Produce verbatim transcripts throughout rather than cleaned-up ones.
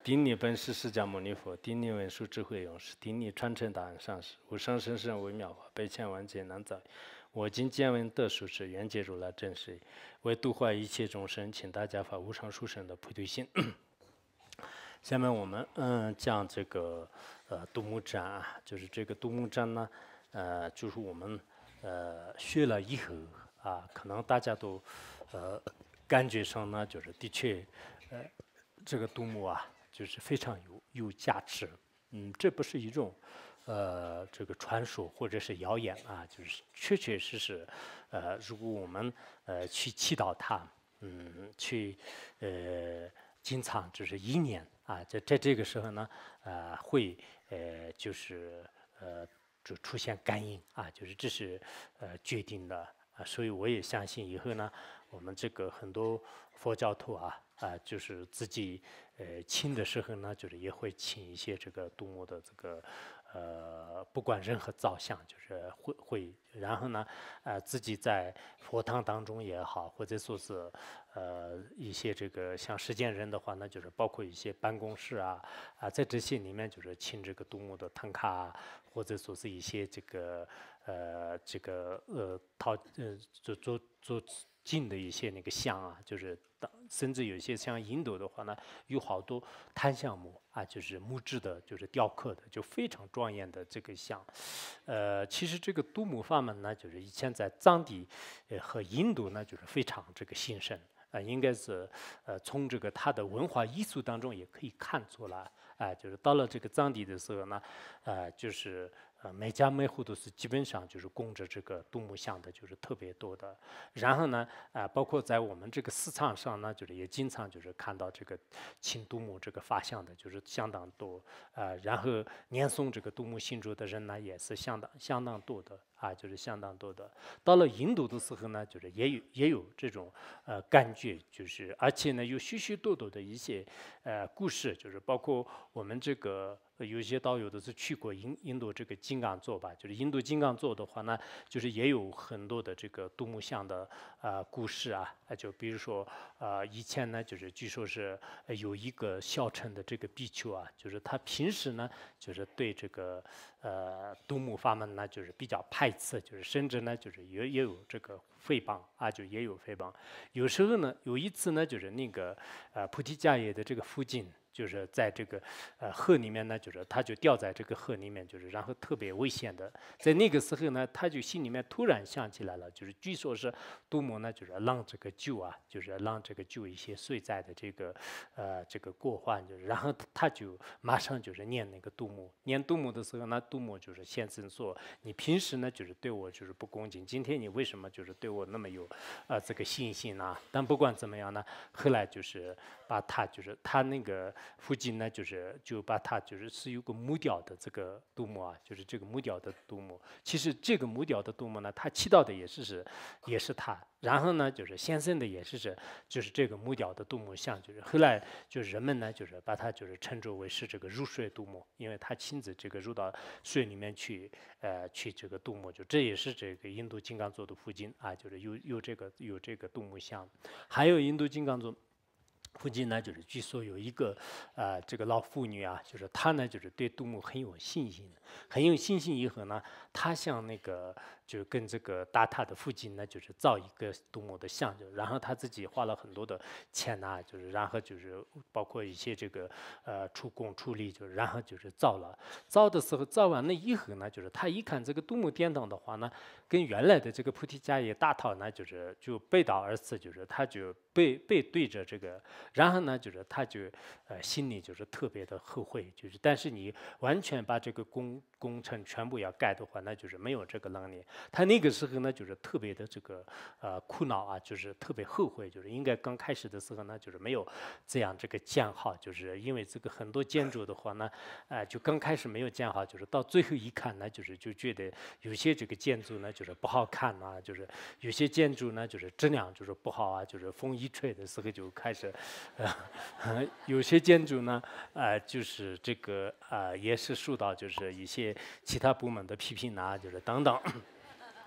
顶礼本师释迦牟尼佛，顶礼文殊智慧勇士，顶礼传承大恩上师，无上甚深微妙法，百千万劫难遭遇。我今见闻得受持，愿解如来真实义，为度化一切众生，请大家发无上殊胜的菩提心。下面我们嗯讲这个呃独木占啊，就是这个独木占呢，呃就是我们呃学了以后啊，可能大家都呃感觉上呢，就是的确呃这个独木啊。就是非常有有价值，嗯，这不是一种，呃，这个传说或者是谣言啊，就是确确实实，呃，如果我们呃去祈祷它，嗯，去呃经常就是一念啊，在在这个时候呢，呃，会呃就是呃就出现感应啊，就是这是呃决定的啊，所以我也相信以后呢，我们这个很多佛教徒啊。啊，就是自己呃请的时候呢，就是也会请一些这个独木的这个呃，不管任何造像，就是会会，然后呢，呃，自己在佛堂当中也好，或者说是呃一些这个像实践人的话呢，就是包括一些办公室啊啊，在这些里面就是请这个独木的唐卡啊，或者说是一些这个呃这个呃陶呃做做做进的一些那个像啊，就是当甚至有些像印度的话呢，有好多檀香木啊，就是木质的，就是雕刻的，就非常庄严的这个像。呃，其实这个独木法门呢，就是以前在藏地呃和印度呢，就是非常这个兴盛。啊、呃，应该是呃从这个它的文化艺术当中也可以看出来，啊、呃，就是到了这个藏地的时候呢，呃，就是呃每家每户都是基本上就是供着这个独木像的，就是特别多的。然后呢，啊、呃，包括在我们这个市场上呢，就是也经常就是看到这个请独木这个发像的，就是相当多。啊、呃，然后念诵这个独木信咒的人呢，也是相当相当多的。啊，就是相当多的。到了印度的时候呢，就是也有也有这种呃感觉，就是而且呢有许许多多的一些呃故事，就是包括我们这个有一些导游都是去过印印度这个金刚座吧，就是印度金刚座的话呢，就是也有很多的这个独木像的呃故事啊，就比如说呃以前呢就是据说是有一个小乘的这个比丘啊，就是他平时呢就是对这个呃独木法门呢就是比较排斥，就是甚至呢就是也也有这个诽谤啊，就也有诽谤。有时候呢有一次呢就是那个呃菩提迦耶的这个附近。就是在这个呃河里面呢，就是他就掉在这个河里面，就是然后特别危险的。在那个时候呢，他就心里面突然想起来了，就是据说是独木呢，就是让这个救啊，就是让这个救一些睡在的这个呃这个过患，就是然后他就马上就是念那个独木，念独木的时候呢，独木就是先生说，你平时呢就是对我就是不恭敬，今天你为什么就是对我那么有呃这个信心呢？但不管怎么样呢，后来就是把他就是他那个。附近呢，就是就把它就是是有个木雕的这个独木啊，就是这个木雕的独木。其实这个木雕的独木呢，它祈祷的也是是也是他，然后呢，就是先生的也是是就是这个木雕的独木像，就是后来就是人们呢，就是把它就是称之为是这个入水独木，因为他亲自这个入到水里面去，呃，去这个独木，就这也是这个印度金刚座的附近啊，就是有有这个有这个独木像，还有印度金刚座。附近呢，就是据说有一个，呃，这个老妇女啊，就是她呢，就是对独木很有信心，很有信心以后呢，她向那个就跟这个大塔的附近呢，就是造一个独木的像，就然后她自己花了很多的钱呐、啊，就是然后就是包括一些这个呃出工出力，就是然后就是造了，造的时候造完了以后呢，就是她一看这个独木殿堂的话呢，跟原来的这个菩提迦耶大塔呢，就是就背道而驰，就是她就背背对着这个。然后呢，就是他就呃心里就是特别的后悔，就是但是你完全把这个工工程全部要盖的话，那就是没有这个能力。他那个时候呢，就是特别的这个呃苦恼啊，就是特别后悔，就是应该刚开始的时候呢，就是没有这样这个建好，就是因为这个很多建筑的话呢，呃就刚开始没有建好，就是到最后一看呢，就是就觉得有些这个建筑呢就是不好看啊，就是有些建筑呢就是质量就是不好啊，就是风一吹的时候就开始。呃，有些建筑呢，呃，就是这个呃，也是受到就是一些其他部门的批评啊，就是等等。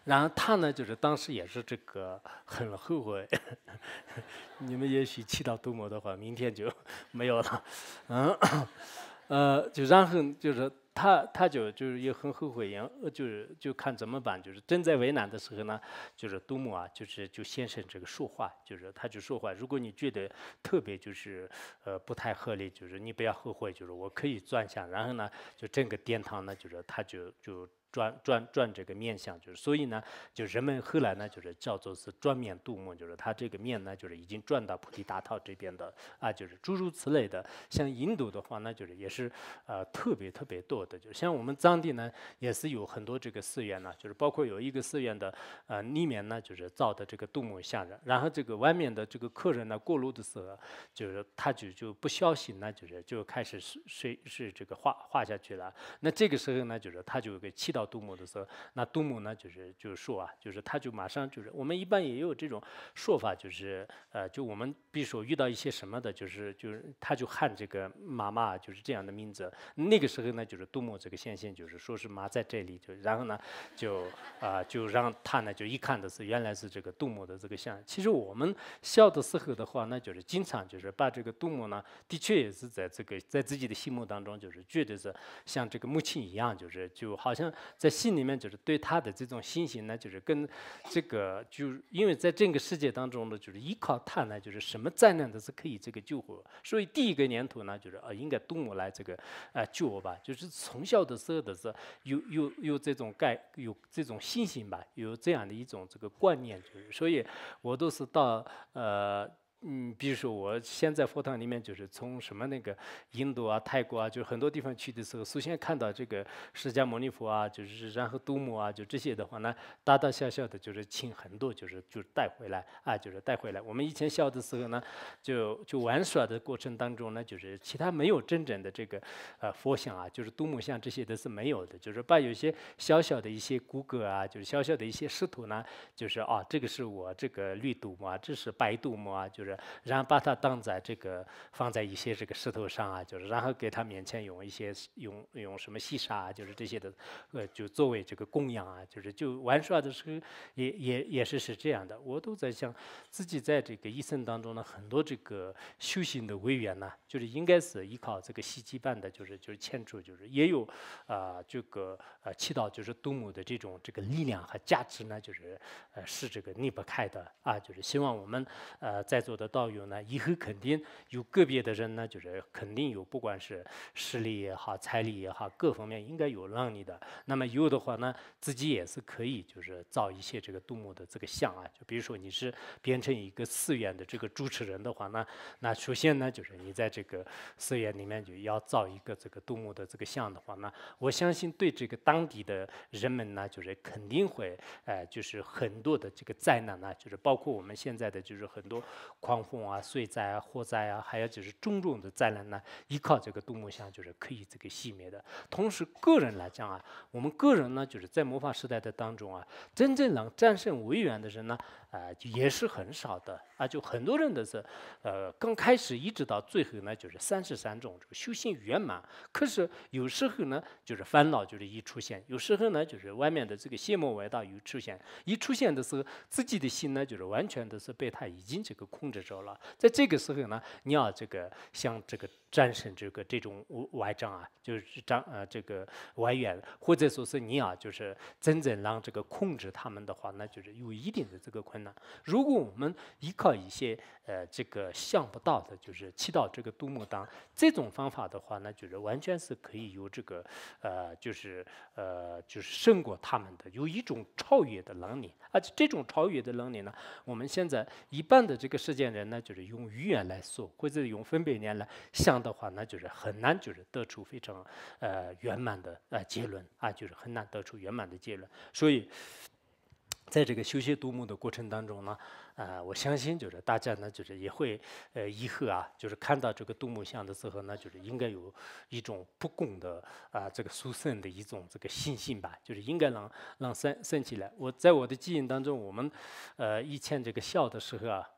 然后他呢，就是当时也是这个很后悔，你们也许祈祷杜牧的话，明天就没有了，嗯，呃，就然后就是他他就就是也很后悔，也就是就看怎么办，就是正在为难的时候呢，就是杜牧啊，就是就先生这个说话，就是他就说话，如果你觉得特别就是呃不太合理，就是你不要后悔，就是我可以转向，然后呢，就整个殿堂呢，就是他就就。转转转这个面相，就是所以呢，就人们后来呢，就是叫做是转面杜牧，就是他这个面呢，就是已经转到菩提大道这边的啊，就是诸如此类的。像印度的话呢，就是也是呃特别特别多的，就像我们藏地呢，也是有很多这个寺院呢，就是包括有一个寺院的呃里面呢，就是造的这个杜牧像人，然后这个外面的这个客人呢过路的时候，就是他就就不小心呢，就是就开始是是是这个画画下去了。那这个时候呢，就是他就给祈祷杜牧的时候，那杜牧呢，就是就是说啊，就是他就马上就是我们一般也有这种说法，就是呃，就我们比如说遇到一些什么的，就是就是他就喊这个妈妈，就是这样的名字。那个时候呢，就是杜牧这个先生就是说是妈在这里，就然后呢就啊、呃、就让他呢就一看的是原来是这个杜牧的这个像。其实我们小的时候的话呢，就是经常就是把这个杜牧呢，的确也是在这个在自己的心目当中，就是觉得是像这个母亲一样，就是就好像在心里面就是对他的这种信心呢，就是跟这个就因为在这个世界当中呢，就是依靠他呢，就是什么灾难都是可以这个救活。所以第一个念头呢，就是呃应该杜牧来这个呃救我吧，就是从小的时候的是有有有这种概有这种信心吧，有这样的一种这个观念，就是所以我都是到呃。嗯，比如说我现在佛堂里面就是从什么那个印度啊、泰国啊，就很多地方去的时候，首先看到这个释迦牟尼佛啊，就是然后杜牧啊，就这些的话呢，大大小小的就是请很多，就是就带回来啊，就是带回来。我们以前小的时候呢，就就玩耍的过程当中呢，就是其他没有真正的这个呃佛像啊，就是杜牧像这些都是没有的，就是把有些小小的一些骨骼啊，就是小小的一些石头呢，就是啊，这个是我这个绿杜牧啊，这是白杜牧啊，就是。然后把它当在这个放在一些这个石头上啊，就是然后给他面前用一些用用什么细沙啊，就是这些的，呃，就作为这个供养啊，就是就玩耍的时候也也也是是这样的。我都在想，自己在这个一生当中呢，很多这个修行的为缘呢，就是应该是依靠这个习气办的，就是就是牵出，就是也有啊、呃、这个呃祈祷，就是杜牧的这种这个力量和价值呢，就是呃是这个离不开的啊，就是希望我们呃在座的道友呢，以后肯定有个别的人呢，就是肯定有，不管是实力也好、财力也好，各方面应该有能力的。那么有的话呢，自己也是可以，就是造一些这个杜牧的这个像啊。就比如说你是变成一个寺院的这个主持人的话呢，那首先呢，就是你在这个寺院里面就要造一个这个杜牧的这个像的话呢，我相信对这个当地的人们呢，就是肯定会，呃，就是很多的这个灾难呢，就是包括我们现在的就是很多狂风啊、水灾啊、火灾啊，还有就是种种的灾难呢，依靠这个杜牧像就是可以这个熄灭的。同时，个人来讲啊，我们个人呢，就是在魔法时代的当中啊，真正能战胜违缘的人呢，啊、呃，也是很少的啊，就很多人的是，呃，刚开始一直到最后呢，就是三十三种这个修行圆满。可是有时候呢，就是烦恼就是一出现；有时候呢，就是外面的这个邪魔歪道一出现。一出现的时候，自己的心呢，就是完全的是被他已经这个控制着了。在这个时候呢，你要这个像这个战胜这个这种外障啊，就是障呃这个外缘，或者说是你要就是真正让这个控制他们的话，那就是有一定的这个困难。如果我们依靠一些呃这个想不到的，就是祈祷这个杜牧当这种方法的话，那就是完全是可以有这个呃就是呃就是胜过他们的，有一种超越的能力。而且这种超越的能力呢，我们现在一般的这个世间人呢，就是用语言来说，或者用分别念来想的话，那就是很难就是得出非常呃圆满的呃结论啊，就是很难得出圆满的结论。所以，在这个修习杜牧的过程当中呢，呃，我相信就是大家呢，就是也会呃以后啊，就是看到这个杜牧像的时候呢，就是应该有一种不共的啊、这个殊胜的一种这个信心吧，就是应该让让升升起来。我在我的记忆当中，我们呃以前这个小的时候啊，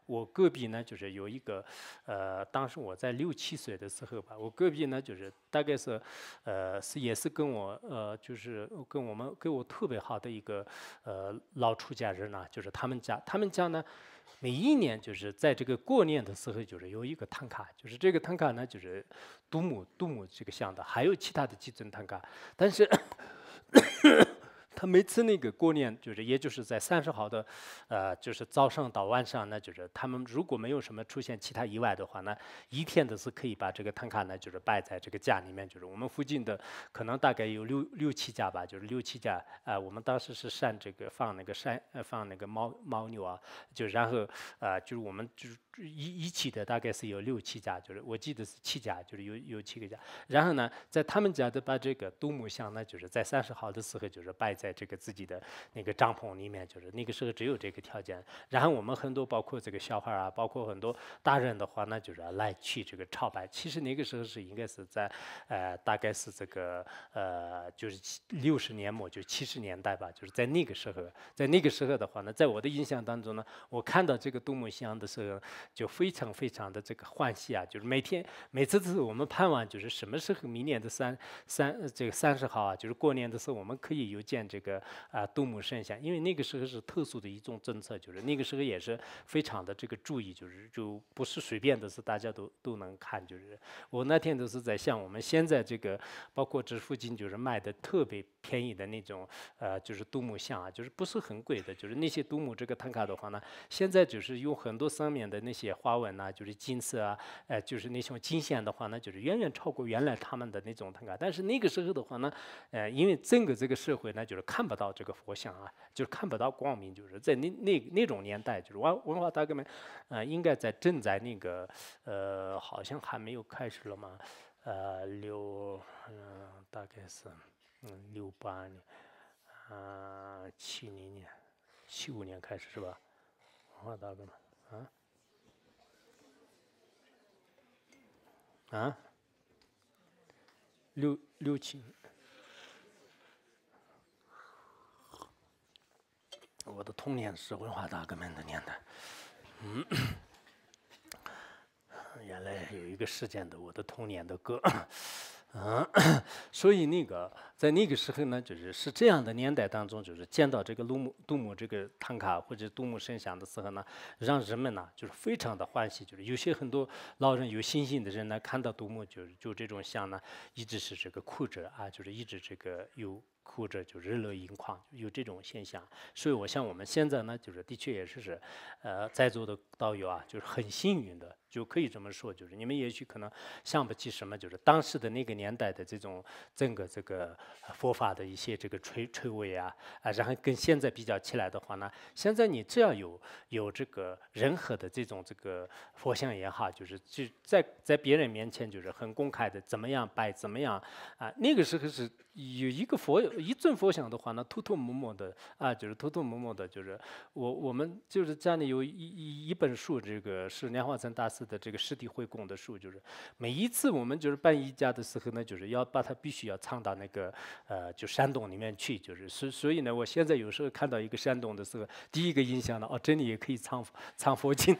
我隔壁呢就是有一个，呃，当时我在六七岁的时候吧，我隔壁呢就是大概是，呃，是也是跟我呃就是跟我们跟我特别好的一个呃老出家人啊，就是他们家他们家呢。每一年就是在这个过年的时候，就是有一个唐卡，就是这个唐卡呢，就是杜姆杜姆这个像的，还有其他的几尊唐卡，但是他每次那个过年，就是也就是在三十号的，呃，就是早上到晚上呢，就是他们如果没有什么出现其他意外的话呢，一天都是可以把这个唐卡呢，就是摆在这个家里面，就是我们附近的可能大概有六六七家吧，就是六七家，啊、我们当时是山这个放那个山，呃，放那个牦牦牛啊，就然后啊、就是我们就是一一起的大概是有六七家，就是我记得是七家，就是有有七个家，然后呢，在他们家的把这个杜牧像呢，就是在三十号的时候，就是摆在这个自己的那个帐篷里面，就是那个时候只有这个条件。然后我们很多包括这个小孩啊，包括很多大人的话呢，就是来去这个朝拜。其实那个时候是应该是在呃，大概是这个呃，就是六十年末，就七十年代吧，就是在那个时候，在那个时候的话呢，在我的印象当中呢，我看到这个杜牧像的时候，就非常非常的这个欢喜啊，就是每天每次都是我们盼望，就是什么时候明年的三三这个三十号啊，就是过年的时候，我们可以有见这个啊杜牧圣像，因为那个时候是特殊的一种政策，就是那个时候也是非常的这个注意，就是就不是随便的是大家都都能看，就是我那天都是在想我们现在这个包括这附近就是卖的特别便宜的那种呃就是杜牧像啊，就是不是很贵的，就是那些杜牧这个唐卡的话呢，现在就是有很多上面的那些花纹呐、就是金色啊，呃就是那种金线的话呢，就是远远超过原来他们的那种唐卡，但是那个时候的话呢，呃因为整个这个社会呢就是看不到这个佛像啊，就是看不到光明，就是在那那那种年代，就是文文化大革命，呃应该在正在那个呃好像还没有开始了嘛。呃，六，嗯、大概是，嗯，六八年，啊、七零年，七五年开始是吧？文化大革命，啊啊，六六七，我的童年是文化大革命的年代。嗯，原来有一个事件的我的童年的歌。嗯，所以那个在那个时候呢，就是是这样的年代当中，就是见到这个杜牧杜牧这个唐卡或者杜牧圣像的时候呢，让人们呢就是非常的欢喜，就是有些很多老人有信心的人呢，看到杜牧就是就这种像呢，一直是这个哭着啊，就是一直这个有哭着就热泪盈眶，有这种现象。所以我想我们现在呢，就是的确也是是，呃，在座的道友啊，就是很幸运的。就可以这么说，就是你们也许可能想不起什么，就是当时的那个年代的这种整个这个佛法的一些这个垂垂味啊啊，然后跟现在比较起来的话呢，现在你只要有有这个任何的这种这个佛像也好，就是就在在别人面前就是很公开的怎么样拜怎么样啊，那个时候是有一个佛一尊佛像的话呢，偷偷摸摸的啊，就是偷偷摸摸的，就是我我们就是家里有一一一本书，这个是莲花生大师的这个实体会供的书，就是每一次我们就是办衣架的时候呢，就是要把它必须要藏到那个呃就山洞里面去，就是所所以呢，我现在有时候看到一个山洞的时候，第一个印象呢，哦，这里也可以藏藏佛经。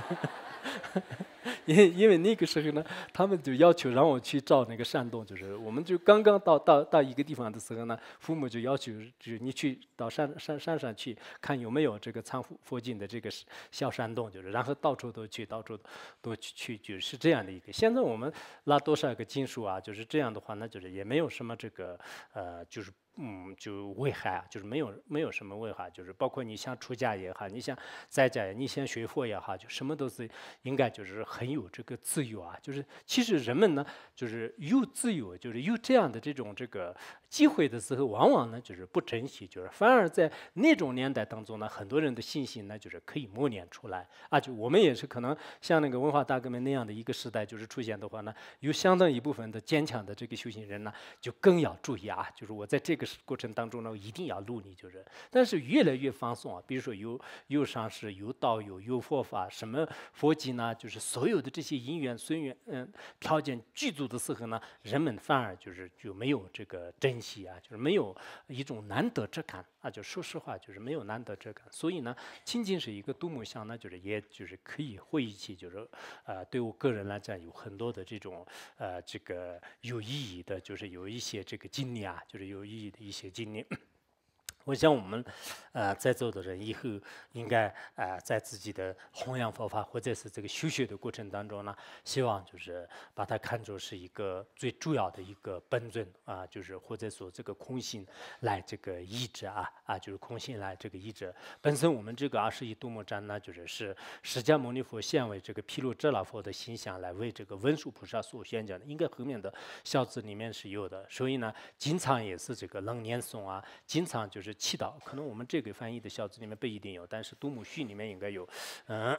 因因为那个时候呢，他们就要求让我去照那个山洞，就是我们就刚刚到到到一个地方的时候呢，父母就要求就是你去到山山山上去看有没有这个藏佛佛经的这个小山洞，就是然后到处都去，到处都去去，就是这样的一个。现在我们拉多少个经书啊，就是这样的话呢，就是也没有什么这个呃，就是。嗯，就危害啊，就是没有没有什么危害，就是包括你想出家也好，你想在家，你想学佛也好，就什么都是应该就是很有这个自由啊。就是其实人们呢，就是有自由，就是有这样的这种这个机会的时候，往往呢就是不珍惜，就是反而在那种年代当中呢，很多人的信心呢就是可以磨练出来啊。就我们也是可能像那个文化大革命那样的一个时代，就是出现的话呢，有相当一部分的坚强的这个修行人呢，就更要注意啊，就是我在这个过程当中呢，一定要努力，就是，但是越来越放松啊，比如说有有上师、有道友、有佛法，什么佛经呢，就是所有的这些因缘随缘，嗯，条件具足的时候呢，人们反而就是就没有这个珍惜啊，就是没有一种难得之感啊，就说实话，就是没有难得之感。所以呢，仅仅是一个杜牧像呢，就是也就是可以回忆起，就是呃，对我个人来讲有很多的这种呃这个有意义的，就是有一些这个经历啊，就是有意义的一些经历。我想我们，呃，在座的人以后应该呃，在自己的弘扬佛法或者是这个修学的过程当中呢，希望就是把它看作是一个最主要的一个本尊啊，就是或者说这个空性来这个医治啊啊，就是空性来这个医治。本身我们这个二十一度母瞻呢，就是是释迦牟尼佛现为这个毗卢遮那佛的形象来为这个文殊菩萨所宣讲的，应该后面的小字里面是有的，所以呢，经常也是这个楞严诵啊，经常就是祈祷，可能我们这个翻译的小字里面不一定有，但是杜母序里面应该有，嗯。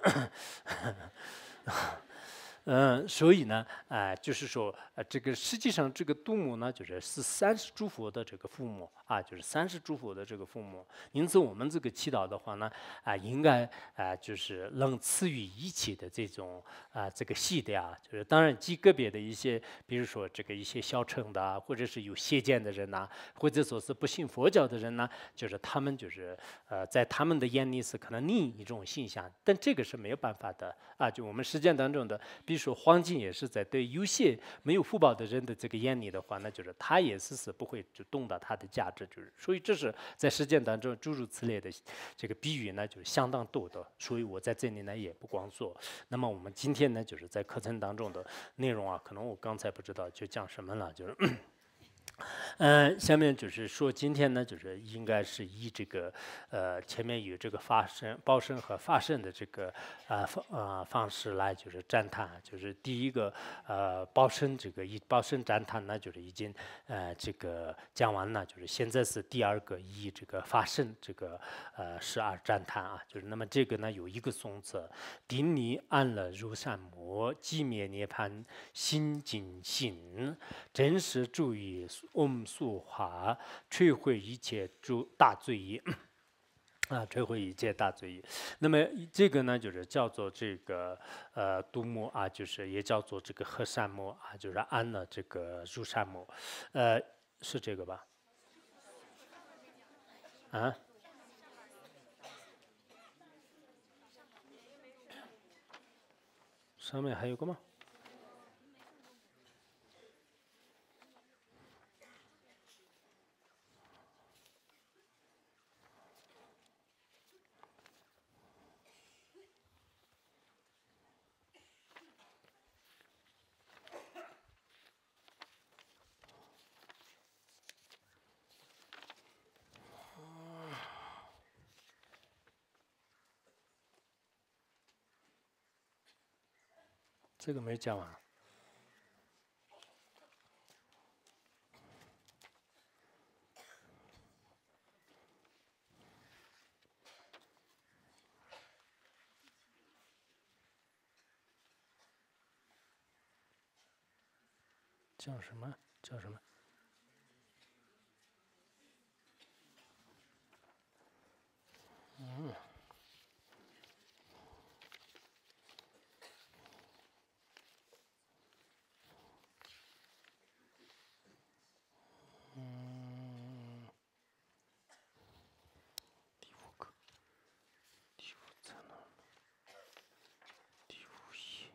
嗯，所以呢，啊、呃，就是说，呃，这个实际上这个杜母呢，就是是三世诸佛的这个父母啊，就是三世诸佛的这个父母。因此，我们这个祈祷的话呢，啊、呃，应该啊、呃，就是能赐予一切的这种啊、呃，这个系的啊，就是当然极个别的一些，比如说这个一些小乘的啊，或者是有邪见的人呐、啊，或者说是不信佛教的人呢、啊，就是他们就是呃，在他们的眼里是可能另一种现象，但这个是没有办法的啊，就我们实践当中的。比如说黄金也是在对有些没有福报的人的这个眼里的话，那就是他也是是不会就动到它的价值，就是所以这是在实践当中诸如此类的这个比喻呢，就是相当多的。所以我在这里呢也不光说。那么我们今天呢，就是在课程当中的内容啊，可能我刚才不知道就讲什么了，就是。嗯，下面就是说，今天呢，就是应该是以这个，呃，前面有这个发生、报生和发生的这个啊方啊方式来就是赞叹，就是第一个呃报生这个以报生赞叹呢，就是已经呃这个讲完了，就是现在是第二个以这个发生这个呃十二赞叹啊，就是那么这个呢有一个颂词，顶礼安乐如善魔，寂灭涅槃心净心，真实注意。嗡速华，摧毁一切诸大罪业啊，摧毁一切大罪业。那么这个呢，就是叫做这个呃度母啊，就是也叫做这个和善母啊，就是安了这个入善母，呃，是这个吧？啊？上面还有个吗？这个没讲完。叫什么？叫什么？嗯。嗯。第五个，第五在哪？第五页。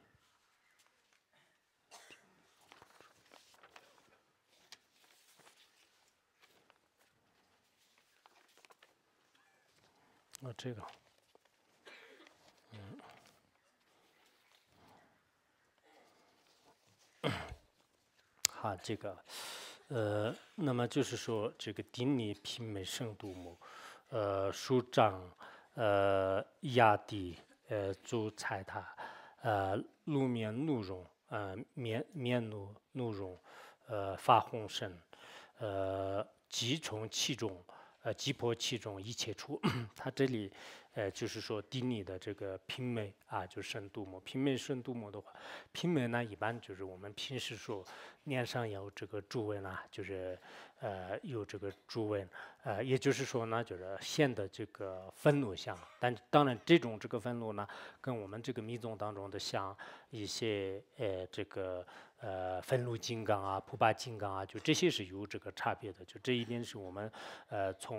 哦，这个。嗯。好，这个，呃，那么就是说，这个顶礼品美圣度母，呃，舒张，呃，压地，呃，主财塔，呃，露面怒容，呃，面面怒怒容，呃，发红身，呃，即从其中，呃，击破其中一切处。他这里，呃，就是说顶礼的这个品美啊，就圣度母。品美圣度母的话，品美呢，一般就是我们平时说脸上有这个皱纹啊，就是呃有这个皱纹，呃，也就是说呢，就是显得这个愤怒像。但当然，这种这个愤怒呢，跟我们这个密宗当中的像一些呃这个呃愤怒金刚啊、普巴金刚啊，就这些是有这个差别的。就这一点是我们呃从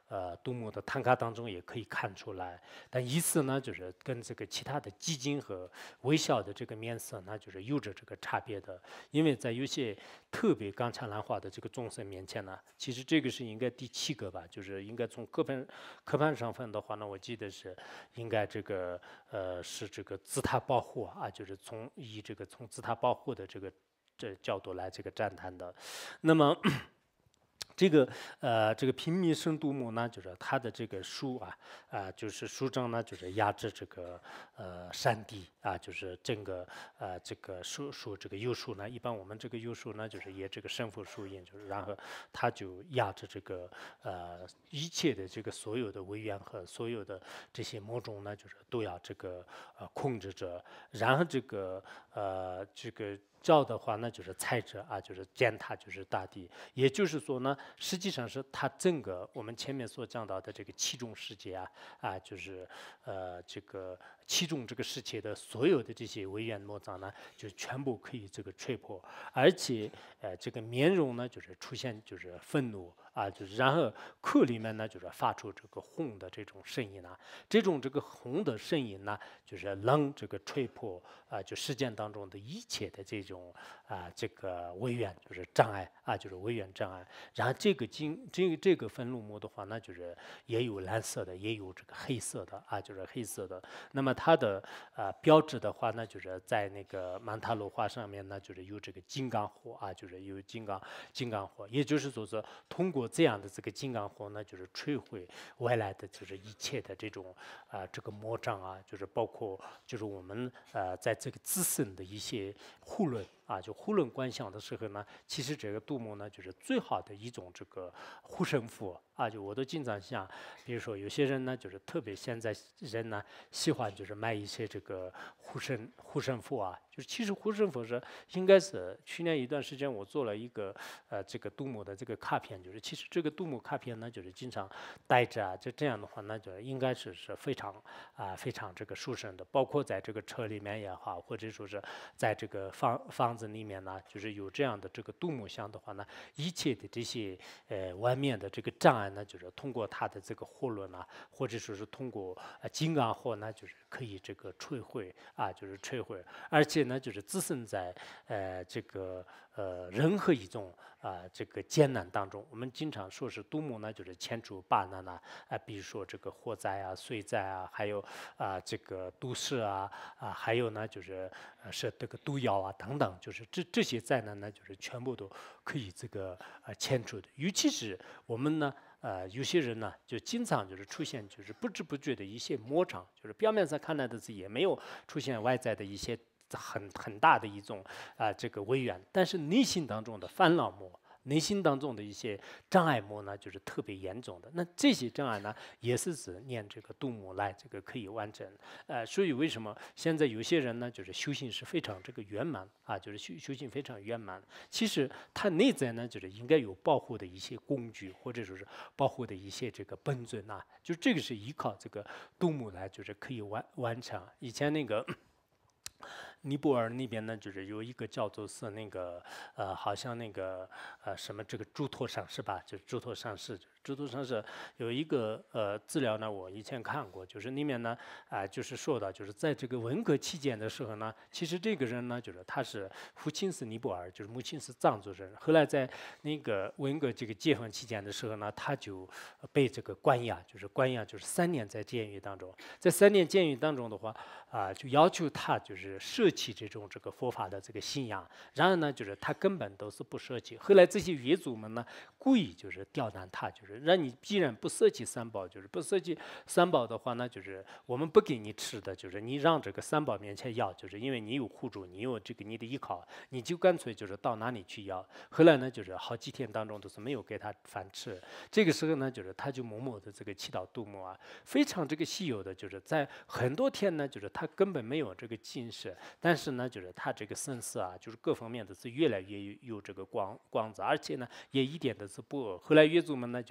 呃杜牧的唐卡当中也可以看出来。但意思呢，就是跟这个其他的基金和微笑的这个面色呢，就是有着这个差别的。因为在有些特别刚强蓝化的这个众生面前呢，其实这个是应该第七个吧，就是应该从课本课本上分的话呢，我记得是应该这个呃是这个自他保护啊，就是从以这个从自他保护的这个这角度来这个赞叹的。那么这个呃，这个平民生杜牧呢，就是他的这个书啊，啊、就是书章呢，就是压制这个呃山地啊，就是整个呃这个书书这个右书呢，一般我们这个右书呢，就是也这个胜负书印，就是然后他就压制这个呃一切的这个所有的委员和所有的这些魔种呢，就是都要这个呃控制着，然后这个呃这个。教的话呢，就是踩着啊，就是践踏，就是大地。也就是说呢，实际上是它整个我们前面所讲到的这个七种世界啊，啊，就是呃这个七种这个世界的所有的这些微元魔障呢，就全部可以这个吹破，而且呃这个面容呢，就是出现就是愤怒啊，就是然后口里面呢就是发出这个轰的这种声音啊，这种这个轰的声音呢，就是能这个吹破啊，就事件当中的一切的这种啊这个微元就是障碍啊，就是微元障碍。然后这个金这个这个分路膜的话，那就是也有蓝色的，也有这个黑色的啊，就是黑色的。那么它的啊标志的话呢，就是在那个曼塔罗画上面呢，就是有这个金刚火啊，就是有金刚金刚火，也就是说是通过这样的这个金刚火呢，就是摧毁外来的就是一切的这种啊这个魔障啊，就是包括就是我们呃在这个自身的一些护论啊，就护论观想的时候呢，其实这个杜牧呢就是最好的一种这个护身符啊，就我都经常想，比如说有些人呢就是特别现在人呢喜欢就是买一些这个护身护身符啊，就是其实护身符是应该是去年一段时间我做了一个呃这个杜牧的这个卡片，就是其实这个杜牧卡片呢就是经常带着啊，就这样的话那就应该是是非常啊、非常这个舒适的，包括在这个车里面也好，或者说是在这个房房子里面呢，就是有这样的这个杜牧像的话呢，一切的这些呃外面的这个障碍呢，就是通过它的这个火轮啊，或者说是通过呃金刚火呢，就是可以这个摧毁啊，就是摧毁，而且呢，就是自身在呃这个呃任何一种啊、这个艰难当中，我们经常说是杜牧呢，就是千除八难呐，啊，比如说这个火灾啊、水灾啊，还有啊、这个都市啊啊，还有呢就是呃是这个毒药啊等等，就是这这些灾难呢，就是全部都可以这个呃迁除的，尤其是我们呢。呃，有些人呢，就经常就是出现就是不知不觉的一些魔障，就是表面上看来的是也没有出现外在的一些很很大的一种啊、这个威严，但是内心当中的烦恼魔。内心当中的一些障碍魔呢，就是特别严重的。那这些障碍呢，也是指念这个杜牧来这个可以完成。呃，所以为什么现在有些人呢，就是修行是非常这个圆满啊，就是修修行非常圆满。其实他内在呢，就是应该有保护的一些工具，或者说是保护的一些这个本尊呐、就这个是依靠这个杜牧来，就是可以完完成。以前那个。尼泊尔那边呢，就是有一个叫做是那个呃，好像那个呃什么这个猪头上是吧？就是猪头上市，猪头上市有一个呃资料呢，我以前看过，就是里面呢啊、就是说到，就是在这个文革期间的时候呢，其实这个人呢，就是他是父亲是尼泊尔，就是母亲是藏族人，后来在那个文革这个解放期间的时候呢，他就被这个关押，就是关押就是三年在监狱当中，在三年监狱当中的话啊、就要求他就是舍弃这种这个佛法的这个信仰，然而呢，就是他根本都是不舍弃。后来这些狱卒们呢，故意就是刁难他，就是让你既然不舍弃三宝，就是不舍弃三宝的话呢，就是我们不给你吃的，就是你让这个三宝面前要，就是因为你有护主，你有这个你的依靠，你就干脆就是到哪里去要。后来呢，就是好几天当中都是没有给他饭吃。这个时候呢，就是他就默默的这个祈祷杜牧啊，非常这个稀有的，就是在很多天呢，就是他根本没有这个近视，但是呢，就是他这个身色啊，就是各方面的是越来越有有这个光光泽，而且呢，也一点的是不饿。后来狱卒们呢，就是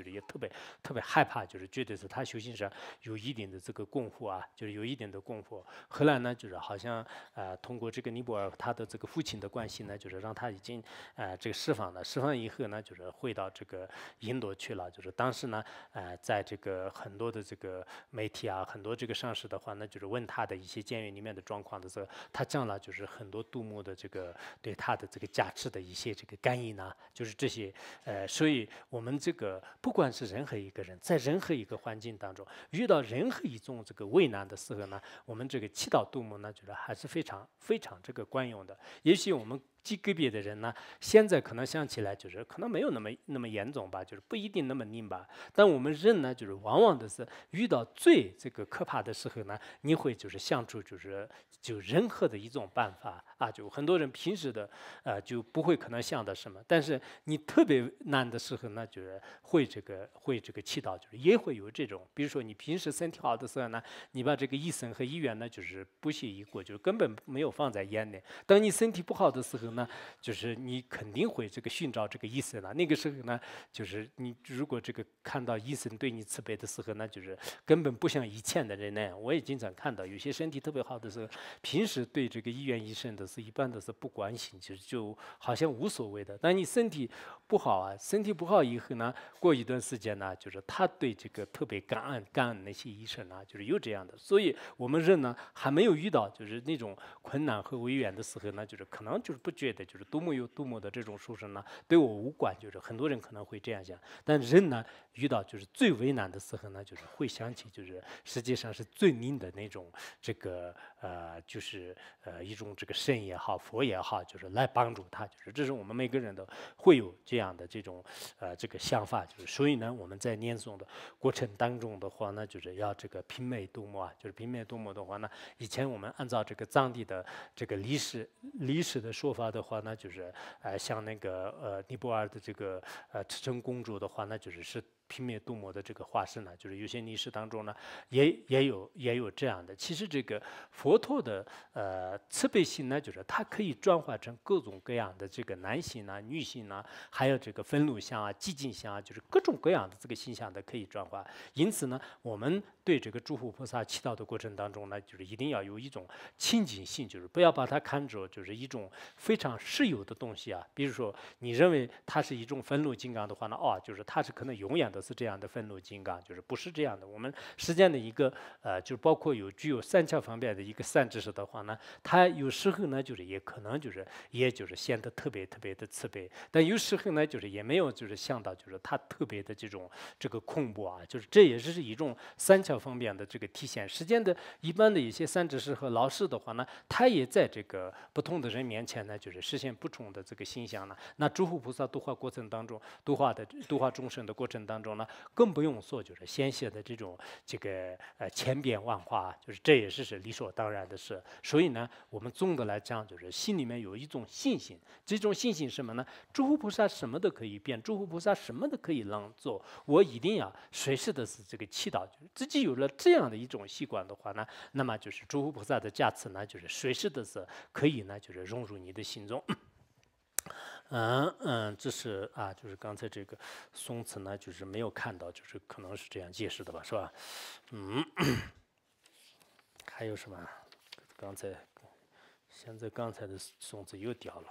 就是也特别特别害怕，就是觉得是他修行上有一定的这个功夫啊，就是有一定的功夫。后来呢，就是好像呃通过这个尼泊尔他的这个父亲的关系呢，就是让他已经呃这个释放了，释放以后呢，就是回到这个印度去了。就是当时呢，呃在这个很多的这个媒体啊，很多这个上市的话呢，就是问他的一些监狱里面的状况的时候，他讲了就是很多杜牧的这个对他的这个价值的一些这个感应呢，就是这些呃，所以我们这个不管是任何一个人，在任何一个环境当中遇到任何一种这个危难的时候呢，我们这个祈祷杜牧呢，觉得还是非常非常这个管用的。也许我们极个别的人呢，现在可能想起来就是可能没有那么那么严重吧，就是不一定那么拧巴。但我们人呢，就是往往的是遇到最这个可怕的时候呢，你会就是想出就是就任何的一种办法啊，就很多人平时的呃就不会可能想到什么，但是你特别难的时候呢，就是会这个会这个祈祷，就是也会有这种，比如说你平时身体好的时候呢，你把这个医生和医院呢就是不屑一顾，就是根本没有放在眼里。当你身体不好的时候呢，就是你肯定会这个寻找这个医生了。那个时候呢，就是你如果这个看到医生对你慈悲的时候呢，就是根本不像以前的人那样。我也经常看到有些身体特别好的时候，平时对这个医院医生的是一般都是不关心，就是就好像无所谓的。但你身体不好啊，身体不好以后呢，过一段时间呢，就是他对这个特别感恩感恩那些医生啊，就是有这样的。所以我们人呢还没有遇到就是那种困难和危险的时候呢，就是可能就是不觉得就是多么有多么的这种书生呢对我无关，就是很多人可能会这样想。但人呢遇到就是最为难的时候呢，就是会想起就是实际上是最灵的那种这个呃就是呃一种这个神也好佛也好，就是来帮助他，就是这是我们每个人都会有这样的这种呃这个想法，就是所以呢我们在念诵的过程当中的话呢，就是要这个平美度母啊，就是平美度母的话呢，以前我们按照这个藏地的这个历史历史的说法的话呢，就是呃像那个呃尼泊尔的这个呃赤城公主的话呢，就是是平灭度母的这个化身呢，就是有些历史当中呢，也也有也有这样的。其实这个佛陀的呃慈悲心呢，就是它可以转化成各种各样的这个男性啊、女性啊，还有这个愤怒相啊、寂静相啊，就是各种各样的这个形象的可以转化。因此呢，我们对这个诸佛菩萨祈祷的过程当中呢，就是一定要有一种清净性，就是不要把它看作就是一种非常实有的东西啊。比如说，你认为它是一种愤怒金刚的话呢，哦，就是它是可能永远都是这样的愤怒金刚，就是不是这样的。我们实践的一个呃，就是包括有具有三窍方面的一个善知识的话呢，它有时候呢，就是也可能就是也就是显得特别特别的慈悲，但有时候呢，就是也没有就是想到就是它特别的这种这个恐怖啊，就是这也是一种三窍方面的这个体现。实践的一般的一些善知识和老师的话呢，他也在这个不同的人面前呢，就是实现不同的这个形象呢。那诸佛菩萨度化过程当中，度化的度化众生的过程当中呢，更不用说就是显现的这种这个呃千变万化，就是这也是是理所当然的事。所以呢，我们总的来讲就是心里面有一种信心，这种信心是什么呢？诸佛菩萨什么都可以变，诸佛菩萨什么都可以能做，我一定要随时的是这个祈祷，就是自己有了这样的一种习惯的话呢，那么就是诸佛菩萨的加持呢，就是随时的是可以呢，就是融入你的心中。嗯嗯，这是啊，就是刚才这个宋词呢，就是没有看到，就是可能是这样解释的吧，是吧？嗯，还有什么？刚才现在刚才的宋词又掉了。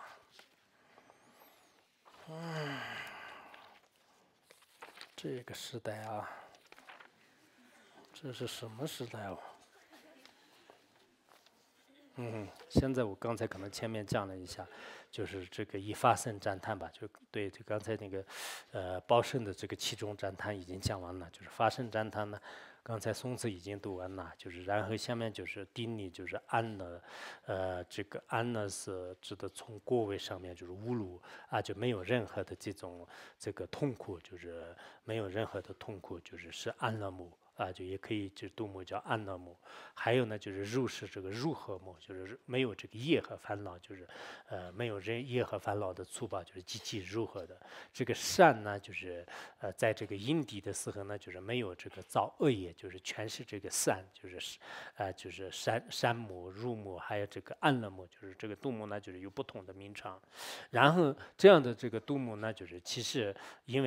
嗯，这个时代啊，这是什么时代哦？嗯，现在我刚才可能前面讲了一下，就是这个以法身赞叹吧，就对，就刚才那个呃报身的这个其中赞叹已经讲完了，就是法身赞叹呢，刚才宋词已经读完了，就是然后下面就是定力，就是安乐，呃，这个安乐是指的从果位上面就是无路啊，就没有任何的这种这个痛苦，就是没有任何的痛苦，就是是安乐木。啊，就也可以就度母叫安乐母，还有呢就是入是这个入和母，就是没有这个业和烦恼，就是呃没有人业和烦恼的粗暴，就是极其如何的。这个善呢，就是呃在这个因地的时候呢，就是没有这个造恶业，就是全是这个善，就是呃就是山山母、入母，还有这个安乐母，就是这个度母呢，就是有不同的名称。然后这样的这个度母呢，就是其实因为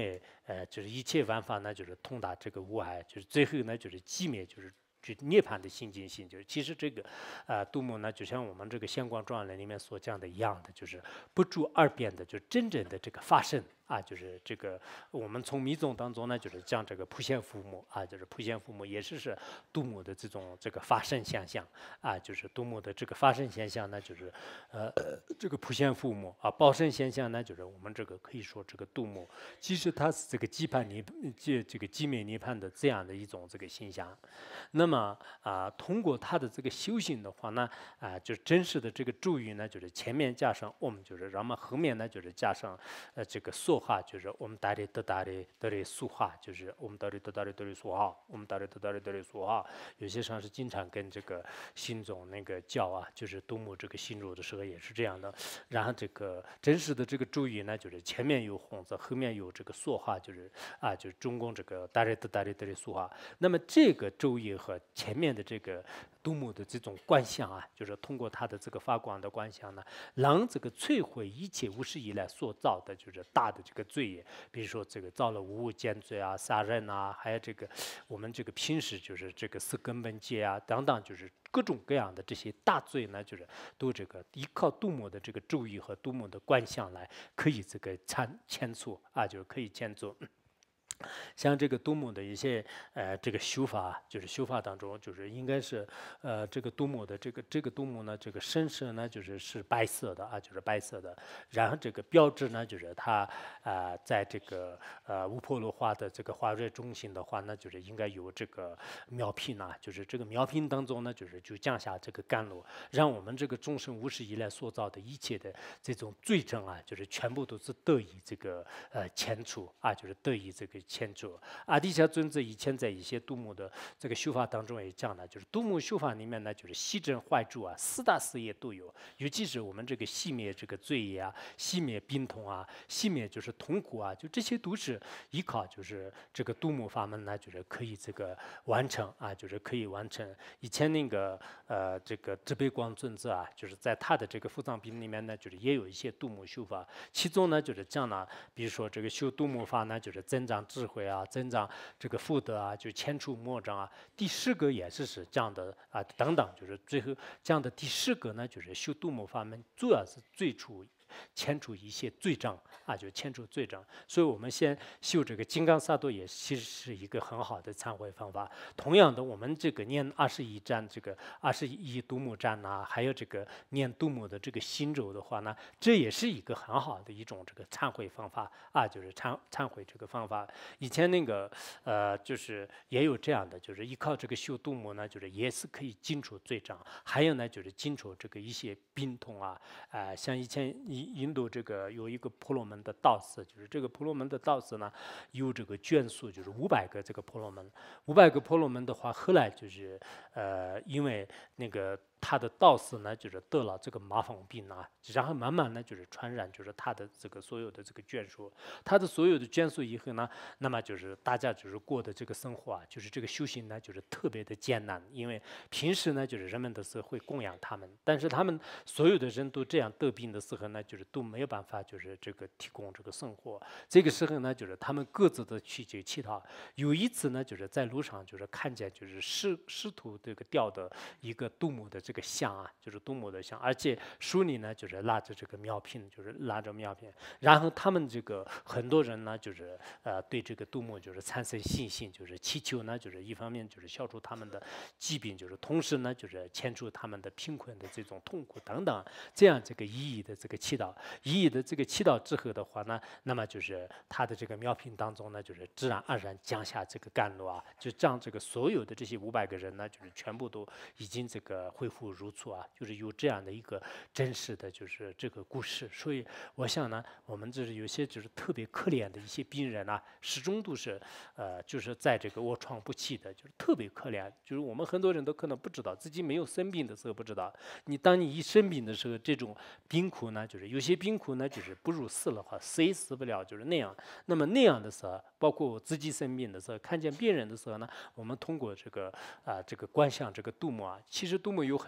呃，就是一切万法呢，就是通达这个无碍，就是最后呢，就是寂灭，就是就涅槃的心境性，就是其实这个，呃，杜牧呢，就像我们这个《仙光状论》里面所讲的一样的，就是不住二变的，就是真正的这个发生啊，就是这个我们从密宗当中呢，就是讲这个普贤父母啊，就是普贤父母也是是杜牧的这种这个发生现象啊，就是杜牧的这个发生现象呢，就是呃这个普贤父母啊，报身现象呢，就是我们这个可以说这个杜牧，其实他是这个羁槃涅这这个寂灭涅槃的这样的一种这个现象。那么啊、通过他的这个修行的话呢，啊、就是真实的这个咒语呢，就是前面加上 om， 就是然后后面呢就是加上呃这个梭哈，就是我们达里得达里得里苏哈，就是我们达里得达里得里苏哈，我们达里得达里得里苏哈。有些上是经常跟这个新总那个教啊，就是杜牧这个新主的时候也是这样的。然后这个真实的这个咒语呢，就是前面有红字，后面有这个梭哈，就是啊，就是中共这个达里得达里得里苏哈。那么这个咒语和前面的这个杜牧的这种观想啊，就是通过他的这个发光的观想呢，让这个摧毁一切无始以来所造的，就是大的这个罪业，比如说这个造了无物奸罪啊、杀人啊，还有这个我们这个平时就是这个四根本戒啊等等，就是各种各样的这些大罪呢，就是都这个依靠杜牧的这个咒语和杜牧的观想来可以这个参牵错啊，就是可以牵错。像这个杜牧的一些呃这个修法，就是修法当中，就是应该是呃这个杜牧的这个这个杜牧呢，这个身色呢就是是白色的啊，就是白色的。然后这个标志呢，就是它啊、呃、在这个呃乌婆罗花的这个花蕊中心的话呢，就是应该有这个苗品啊，就是这个苗品当中呢，就是就降下这个甘露，让我们这个众生无始以来所造的一切的这种罪证啊，就是全部都是得以这个呃迁除啊，就是得以这个。迁除。阿底峡尊者以前在一些杜牧的这个修法当中也讲了，就是杜牧修法里面呢，就是息正坏住啊，四大事业都有，尤其是我们这个熄灭这个罪业啊，熄灭病痛啊，熄灭就是痛苦啊，就这些都是依靠就是这个杜牧法门呢，就是可以这个完成啊，就是可以完成。以前那个呃这个智悲光尊者啊，就是在他的这个复藏品里面呢，就是也有一些杜牧修法，其中呢就是讲了，比如说这个修杜牧法呢，就是增长智慧啊，增长这个福德啊，就迁除魔障啊。第十个也是是这样的啊，等等，就是最后这样的第十个呢，就是修杜牧法门，主要是最初迁除一些罪障啊，就迁除罪障。所以我们先修这个金刚萨埵也其实是一个很好的忏悔方法。同样的，我们这个念二十一章这个二十一杜牧章呐，还有这个念杜牧的这个心咒的话呢，这也是一个很好的一种这个忏悔方法啊，就是忏忏悔这个方法。以前那个呃，就是也有这样的，就是依靠这个修杜牧呢，就是也是可以尽除罪障。还有呢，就是尽除这个一些病痛啊，啊、呃，像以前印印度这个有一个婆罗门的道士，就是这个婆罗门的道士呢，有这个眷属，就是五百个这个婆罗门，五百个婆罗门的话，后来就是呃，因为那个。他的道士呢，就是得了这个麻风病啊，然后慢慢呢就是传染，就是他的这个所有的这个眷属，他的所有的眷属以后呢，那么就是大家就是过的这个生活啊，就是这个修行呢，就是特别的艰难，因为平时呢就是人们的时候会供养他们，但是他们所有的人都这样得病的时候呢，就是都没有办法就是这个提供这个生活，这个时候呢，就是他们各自的去就乞讨。有一次呢，就是在路上就是看见就是师师徒这个吊的一个杜牧的这个像啊，就是杜牧的像，而且手里呢就是拉着这个苗品，就是拉着苗品，然后他们这个很多人呢就是呃对这个杜牧就是产生信心，就是祈求呢就是一方面就是消除他们的疾病，就是同时呢就是迁除他们的贫困的这种痛苦等等，这样这个一义的这个祈祷，一义的这个祈祷之后的话呢，那么就是他的这个苗品当中呢就是自然而然降下这个甘露啊，就让这个所有的这些五百个人呢就是全部都已经这个恢复如初啊，就是有这样的一个真实的就是这个故事。所以我想呢，我们就是有些就是特别可怜的一些病人啊，始终都是呃就是在这个卧床不起的，就是特别可怜。就是我们很多人都可能不知道自己没有生病的时候不知道，你当你一生病的时候，这种病苦呢，就是有些病苦呢，就是不如死了话，死也死不了，就是那样。那么那样的时候，包括我自己生病的时候，看见病人的时候呢，我们通过这个啊、呃、这个观想这个杜牧啊，其实杜牧有很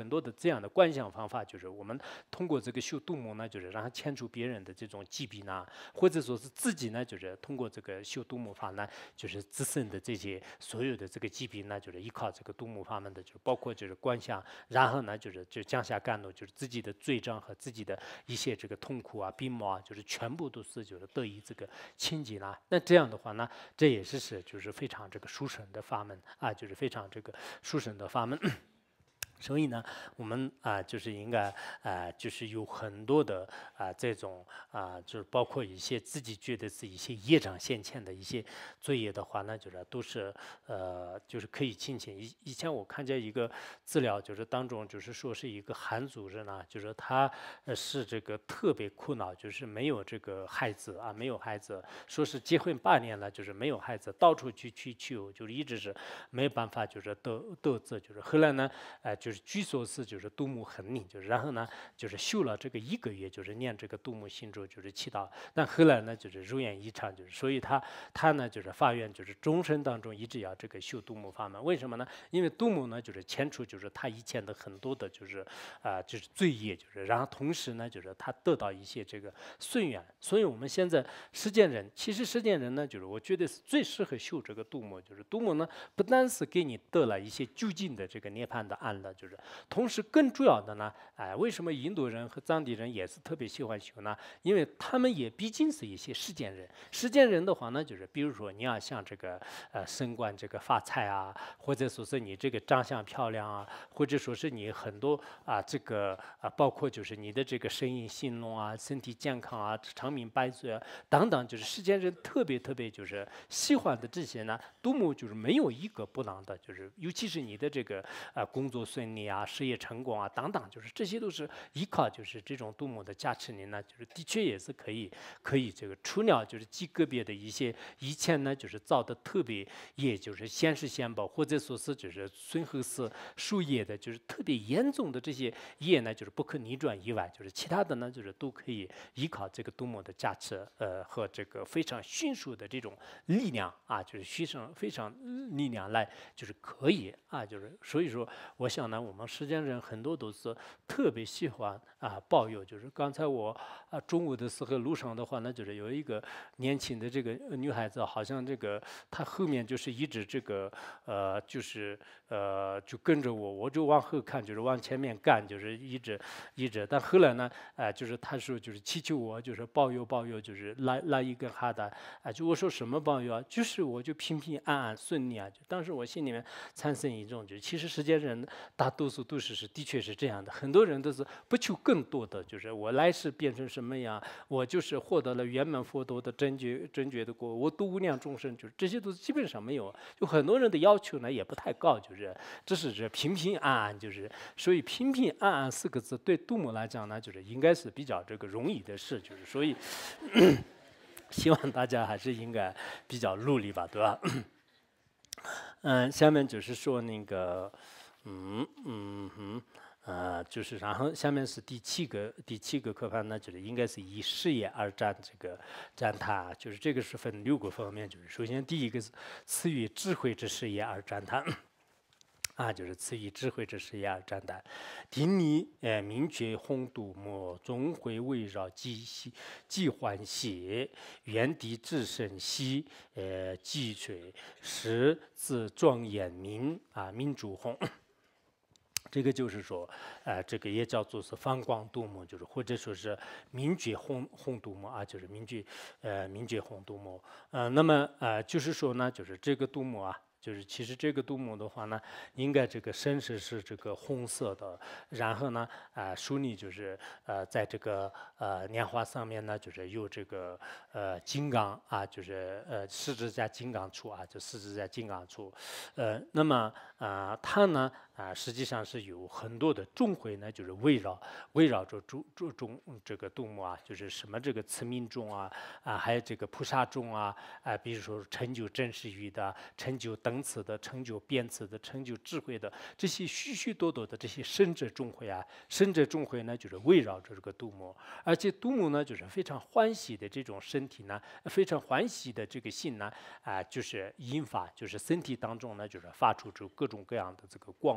很多的这样的观想方法，就是我们通过这个修度母呢，就是让它牵出别人的这种疾病呢，或者说是自己呢，就是通过这个修度母法呢，就是自身的这些所有的这个疾病呢，就是依靠这个度母法门的，就包括就是观想，然后呢，就是就降下甘露，就是自己的罪障和自己的一些这个痛苦啊、病魔啊，就是全部都是就是得以这个清净啦。那这样的话呢，这也是是就是非常这个殊胜的法门啊，就是非常这个殊胜的法门。所以呢，我们啊、就是应该啊、就是有很多的啊、这种啊、就是包括一些自己觉得是一些业障现前的一些罪业的话呢，就是都是呃，就是可以清清。以以前我看见一个资料，就是当中就是说是一个韩族人啊，就是他呃是这个特别苦恼，就是没有这个孩子啊，没有孩子，说是结婚八年了，就是没有孩子，到处去去求，就是一直是没有办法，就是得得子，就是后来呢，呃，就是据说是就是度母恒宁，就是然后呢，就是修了这个一个月，就是念这个度母心咒，就是祈祷，但后来呢，就是如愿以偿，就是所以他他呢就是发愿，就是终身当中一直要这个修度母法门。为什么呢？因为度母呢就是牵出就是他以前的很多的就是啊、呃、就是罪业，就是然后同时呢就是他得到一些这个顺缘。所以我们现在实践人，其实实践人呢就是我觉得是最适合修这个度母，就是度母呢不单是给你得了一些究竟的这个涅槃的安乐，就是同时更主要的呢，哎，为什么印度人和藏地人也是特别喜欢修呢？因为他们也毕竟是一些实践人。实践人的话呢，就是比如说你要像这个呃升官这个发财啊，或者说是你这个长相漂亮啊，或者说是你很多啊这个啊包括就是你的这个生意兴隆啊，身体健康啊，长命百岁啊等等，就是实践人特别特别就是喜欢的这些呢，度母就是没有一个不能的，就是尤其是你的这个啊工作顺利啊，事业成功啊等等，就是这些都是依靠就是这种度母的加持力呢，就是的确也是可以可以这个除了就是极个别的一些以前呢就是造的特别业，就是先世先报或者说是就是孙后世树业的，就是特别严重的这些业呢，就是不可逆转以外，就是其他的呢就是都可以依靠这个度母的加持，呃和这个非常迅速的这种力量啊，就是非常非常力量来就是可以啊，就是所以说我想呢，我们实践人很多都是特别喜欢啊抱有，就是刚才我啊中午的时候路上的话呢，就是有一个年轻的这个女孩子，好像这个她后面就是一直这个呃就是呃就跟着我，我就往后看，就是往前面干，就是一直一直，但后来呢，哎、呃，就是她说就是祈求我，就是保佑保佑，就是来来一个哈达，啊，就我说什么保佑啊？就是我就平平安安顺利啊！就当时我心里面产生一种，就其实世界人大多数都是是的确是这样的，很多人都是不求更多的，就是我来世变成什么样，我就是获得了圆满佛陀的真觉真觉的果，我度无量众生，就是这些都基本上没有。就很多人的要求呢也不太高，就是只是这平平安安，就是所以平平安安四个字对度母来讲呢，就是应该是比较这个容易的事，就是所以。希望大家还是应该比较努力吧，对吧？嗯，下面就是说那个，嗯嗯哼，呃，就是然后下面是第七个第七个课盘呢，就是应该是以事业而占这个占它，就是这个是分六个方面，就是首先第一个是赐予智慧之事业而占它。啊，就是赐予智慧之事业而占单，第二，呃，明觉宏度母，总会围绕即喜即欢喜，原地至圣喜，呃，积水实自庄严明啊，明主宏。这个就是说，呃，这个也叫做是放光度母，就是或者说是明觉宏宏度母啊，就是明觉呃明觉宏度母。呃，那么呃就是说呢，就是这个度母啊。就是其实这个度母的话呢，应该这个身是是这个红色的，然后呢，啊、呃，书里就是呃，在这个呃莲花上面呢，就是有这个呃金刚啊，就是呃十字架金刚杵啊，就十字架金刚杵，呃，那么啊、呃，它呢啊、呃，实际上是有很多的众会呢，就是围绕围绕着诸诸众这个度母啊，就是什么这个慈悯众啊啊，还有这个菩萨众啊啊，比如说成就真实语的，成就等次的，成就辩次的，成就智慧的，这些许许多多的这些圣者众会啊，圣者众会呢，就是围绕着这个度母，而且度母呢，就是非常欢喜的这种身体呢，非常欢喜的这个心呢，啊、就是引发，就是身体当中呢，就是发出出各种各样的这个光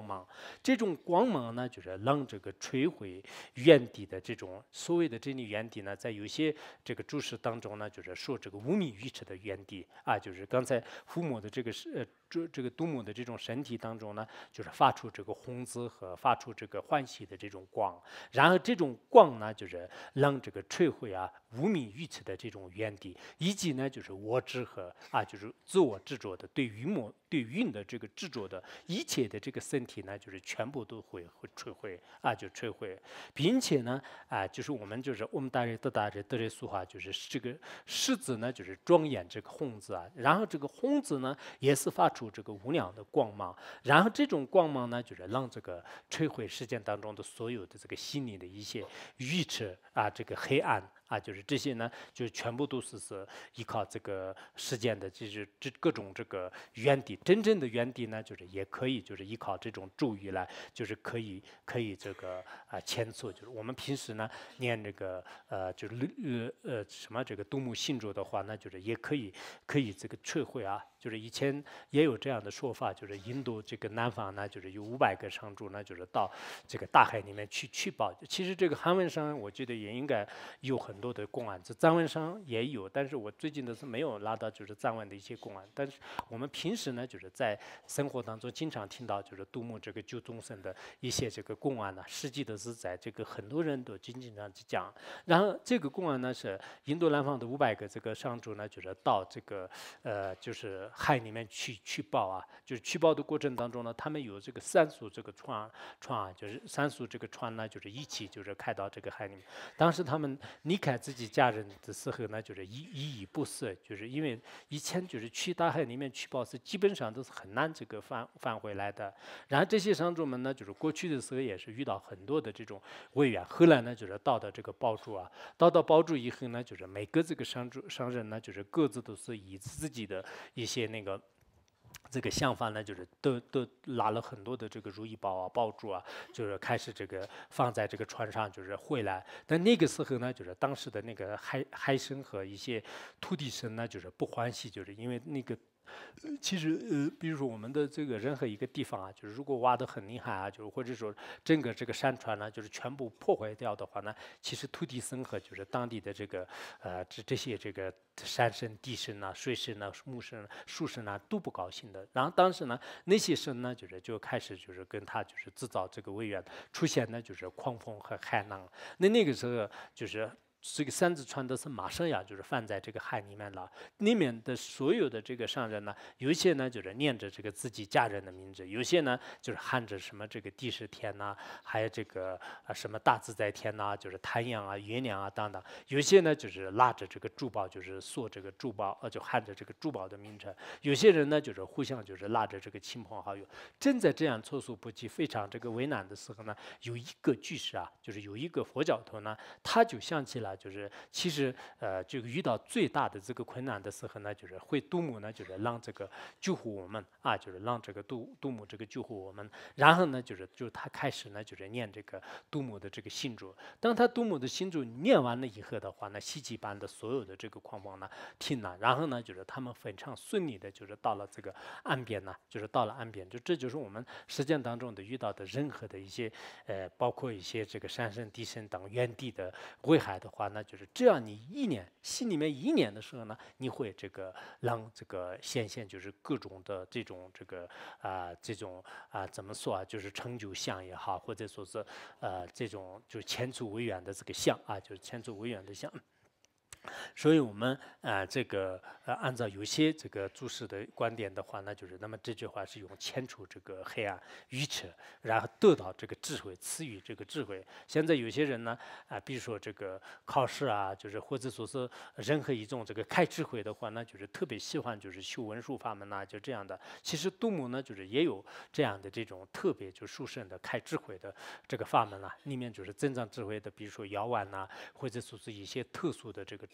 芒。这种光芒呢，就是让这个摧毁原地的这种所谓的这里原地呢，在有些这个注释当中呢，就是说这个五米余尺的原地啊，就是刚才父母的这个是呃这这个杜母的这种身体当中呢，就是发出这个红紫和发出这个欢喜的这种光，然后这种光呢，就是让这个摧毁啊五米余尺的这种原地，以及呢就是我执和啊就是自我执着的对云魔对云的这个执着的一切的这个身体呢，就是全部都会会摧毁啊就摧毁，并且呢啊就是我们就是我们大人的大人德雷俗话就是这个狮子呢就是庄严这个红字啊，然后这个红字呢也是发出这个无量的光芒，然后这种光芒呢就是让这个摧毁世界当中的所有的这个心理的一些愚痴啊这个黑暗。啊，就是这些呢，就是全部都是是依靠这个事件的，就是这各种这个原地，真正的原地呢，就是也可以就是依靠这种咒语来，就是可以可以这个啊牵错，就是我们平时呢念这个呃就是呃呃什么这个杜牧信咒的话，那就是也可以可以这个摧毁啊，就是以前也有这样的说法，就是印度这个南方呢，就是有五百个商主呢，就是到这个大海里面去取宝。其实这个韩文上，我觉得也应该有很多的公案，这藏文上也有，但是我最近的是没有拉到就是藏文的一些公案。但是我们平时呢，就是在生活当中经常听到就是杜牧这个救众生的一些这个公案呢，实际的是在这个很多人都经常去讲。然后这个公案呢是印度南方的五百个这个商主呢，就是到这个呃就是海里面去取宝啊，就是取宝的过程当中呢，他们有这个三艘这个船船啊，就是三艘这个船呢，就是一起就是开到这个海里面。当时他们离开自己家人的时候呢，就是依依依不舍，就是因为以前就是去大海里面取宝是基本上都是很难这个返返回来的。然后这些商主们呢，就是过去的时候也是遇到很多的这种危缘，后来呢就是到的这个宝珠啊，到到宝珠以后呢，就是每个这个商主商人呢，就是各自都是以自己的一些那个。这个想法呢，就是都都拿了很多的这个如意宝啊、宝珠啊，就是开始这个放在这个船上，就是回来。但那个时候呢，就是当时的那个海海神和一些土地神呢，就是不欢喜，就是因为那个。呃，其实呃，比如说我们的这个任何一个地方啊，就是如果挖得很厉害啊，就是或者说整个这个山川呢，就是全部破坏掉的话呢，其实土地神和就是当地的这个呃这这些这个山神、地神啊、水神啊、木神、树神啊都不高兴的。然后当时呢，那些神呢，就是就开始就是跟他就是制造这个危缘，出现呢就是狂风和海浪。那那个时候就是。这个三字船都是马上呀，就是放在这个海里面了。里面的所有的这个商人呢，有一些呢就是念着这个自己家人的名字，有些呢就是喊着什么这个地是天呐、啊，还有这个啊什么大自在天呐、啊，就是太阳啊、月亮啊等等。有些呢就是拉着这个珠宝，就是说这个珠宝，呃，就喊着这个珠宝的名称。有些人呢就是互相就是拉着这个亲朋好友。正在这样措手不及、非常这个为难的时候呢，有一个居士啊，就是有一个佛教徒呢，他就想起了。就是其实呃，这个遇到最大的这个困难的时候呢，就是会杜母呢，就是让这个救护我们啊，就是让这个杜杜母这个救护我们。然后呢，就是就他开始呢，就是念这个杜母的这个信咒。当他杜母的信咒念完了以后的话呢，西岐班的所有的这个狂风呢停了，然后呢，就是他们非常顺利的，就是到了这个岸边呢，就是到了岸边。就这就是我们实践当中的遇到的任何的一些呃，包括一些这个山神、地神等原地的危害的话。那就是这样，你一年心里面一年的时候呢，你会这个让这个显现，就是各种的这种这个啊、呃、这种啊、呃、怎么说啊，就是成就相也好，或者说是呃这种就是前途为远的这个相啊，就是前途为远的相。所以我们啊、呃，这个呃，按照有些这个注释的观点的话，那就是那么这句话是用牵除这个黑暗愚痴，然后得到这个智慧，赐予这个智慧。现在有些人呢啊、呃，比如说这个考试啊，就是或者说是任何一种这个开智慧的话，那就是特别喜欢就是修文术法门呐、啊，就这样的。其实杜牧呢，就是也有这样的这种特别就殊胜的开智慧的这个法门啊，里面就是增长智慧的，比如说遥婉呐，或者说是一些特殊的这个。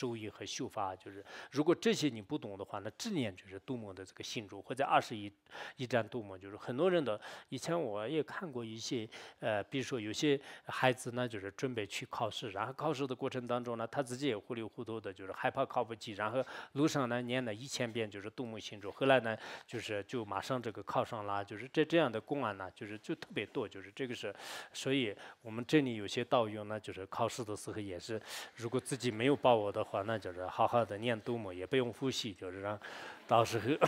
周易和修法，就是如果这些你不懂的话，那执念就是杜牧的这个信主，或者二十一一战杜牧，就是很多人的以前我也看过一些呃，比如说有些孩子呢，就是准备去考试，然后考试的过程当中呢，他自己也糊里糊涂的，就是害怕考不及，然后路上呢念了一千遍就是杜牧信主，后来呢就是就马上这个考上了，就是这这样的公案呢，就是就特别多，就是这个是，所以我们这里有些道友呢，就是考试的时候也是，如果自己没有把握的话，那就是好好的念杜牧，也不用复习，就是让到时候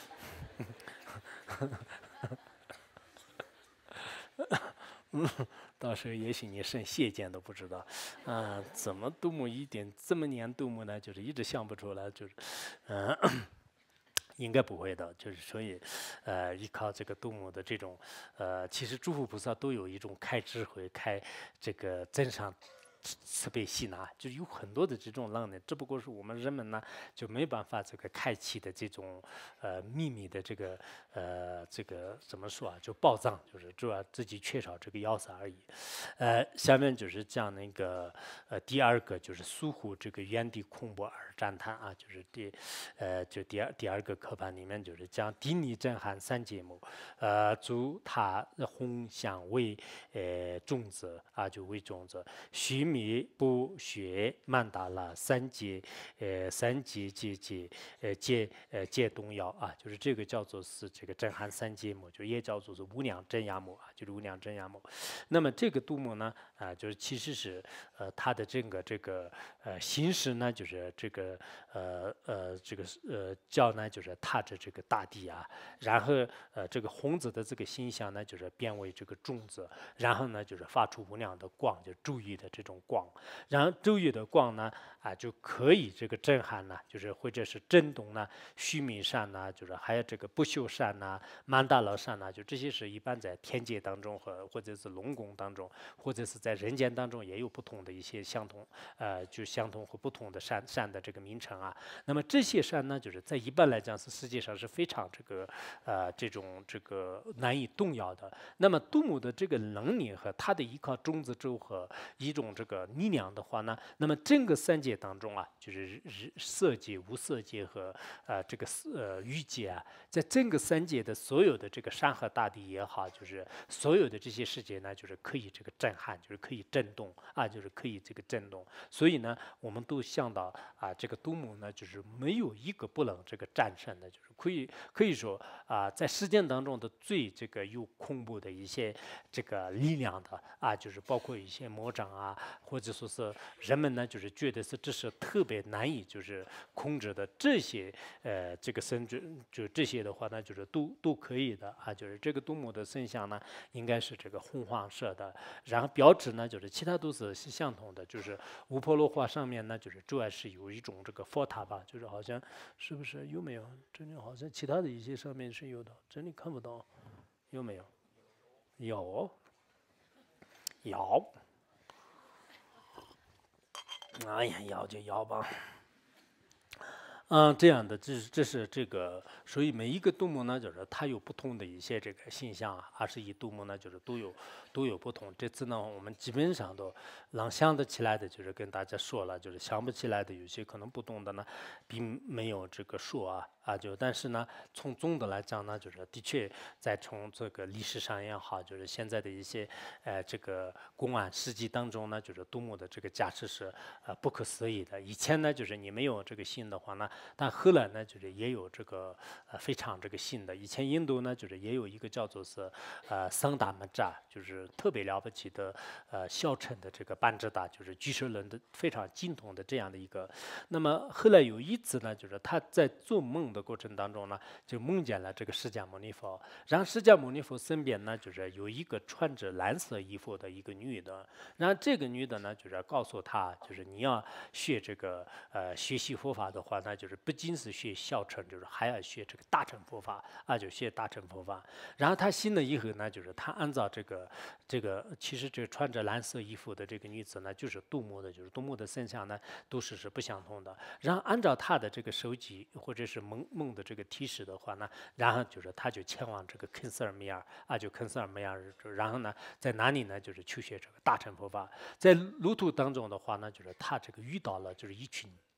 到时候也许你剩谢剑都不知道，啊、呃，怎么杜牧一点这么念杜牧呢？就是一直想不出来，就是，嗯、呃。应该不会的，就是所以，呃，依靠这个杜牧的这种，呃，其实诸佛菩萨都有一种开智慧、开这个真善慈悲心呐，就有很多的这种能力，只不过是我们人们呢就没办法这个开启的这种呃秘密的这个呃这个怎么说啊？就宝藏，就是主要自己缺少这个要素而已。呃，下面就是讲那个呃第二个就是苏护这个原地空泊而赞叹啊，就是第呃就第二第二个课本里面就是讲地理震撼三节目，呃主他红香为呃种子啊就为种子。须弥不学曼达拉三界，呃，三界界界，呃，界呃界动摇啊，就是这个叫做是这个震撼三界目，就也叫做是无量真言目啊，就是无量真言目。那么这个杜牧呢，啊，就是其实是呃他的这个这个呃形式呢，就是这个呃呃这个呃叫呢，就是踏着这个大地啊，然后呃这个红子的这个形象呢，就是变为这个种子，然后呢就是发出无量的光，就注意的这种光，然后周易的光呢，啊，就可以这个震撼呢，就是或者是震动呢，须弥山呐，就是还有这个不朽山呐、曼达罗山呐，就这些是一般在天界当中和或者是龙宫当中，或者是在人间当中也有不同的一些相同，呃，就相同和不同的山山的这个名称啊。那么这些山呢，就是在一般来讲是世界上是非常这个呃这种这个难以动摇的。那么杜牧的这个能力和他的依靠种子舟和一种这个力量的话呢，那么整个三界当中啊，就是色界、无色界和呃这个呃欲界啊，在整个三界的所有的这个山河大地也好，就是所有的这些世界呢，就是可以这个震撼，就是可以震动啊，就是可以这个震动。所以呢，我们都想到啊，这个杜牧呢，就是没有一个不能这个战胜的，就是可以可以说啊，在实践当中的最这个有恐怖的一些这个力量的啊，就是包括一些魔掌啊，或者说是人们呢，就是觉得是这是特别难以就是控制的这些呃这个神就就这些的话呢，就是都都可以的啊，就是这个杜牧的圣像呢，应该是这个红黄色的，然后标志呢，就是其他都是相同的，就是乌婆罗花上面呢，就是主要是有一种这个佛塔吧，就是好像是不是有没有？这里好像其他的一些上面是有的，这里看不到，有没有？有，有。哎呀，要就要吧。嗯，这样的，这是这是这个，所以每一个杜牧呢，就是它有不同的一些这个现象啊。二十一杜牧呢，就是都有都有不同。这次呢，我们基本上都能想得起来的，就是跟大家说了；就是想不起来的，有些可能不懂的呢，并没有这个说啊啊。就但是呢，从总的来讲呢，就是的确在从这个历史上也好，就是现在的一些呃这个公案事迹当中呢，就是杜牧的这个价值是呃不可思议的。以前呢，就是你没有这个信的话呢。但后来呢，就是也有这个呃非常这个新的。以前印度呢，就是也有一个叫做是呃桑达玛扎，就是特别了不起的呃小乘的这个班智达，就是居士论的非常精通的这样的一个。那么后来有一次呢，就是他在做梦的过程当中呢，就梦见了这个释迦牟尼佛。然后释迦牟尼佛身边呢，就是有一个穿着蓝色衣服的一个女的。然后这个女的呢，就是告诉他，就是你要学这个呃学习佛法的话呢，就是不仅是学小乘，就是还要学这个大乘佛法啊，就学大乘佛法。然后他信了以后呢，就是他按照这个这个，其实这穿着蓝色衣服的这个女子呢，就是杜牧的，就是杜牧的身上呢都是是不相同的。然后按照他的这个手机或者是梦梦的这个提示的话呢，然后就是他就前往这个肯斯尔米尔啊，就肯斯尔米尔，然后呢在哪里呢，就是去学这个大乘佛法。在路途当中的话呢，就是他这个遇到了就是一群。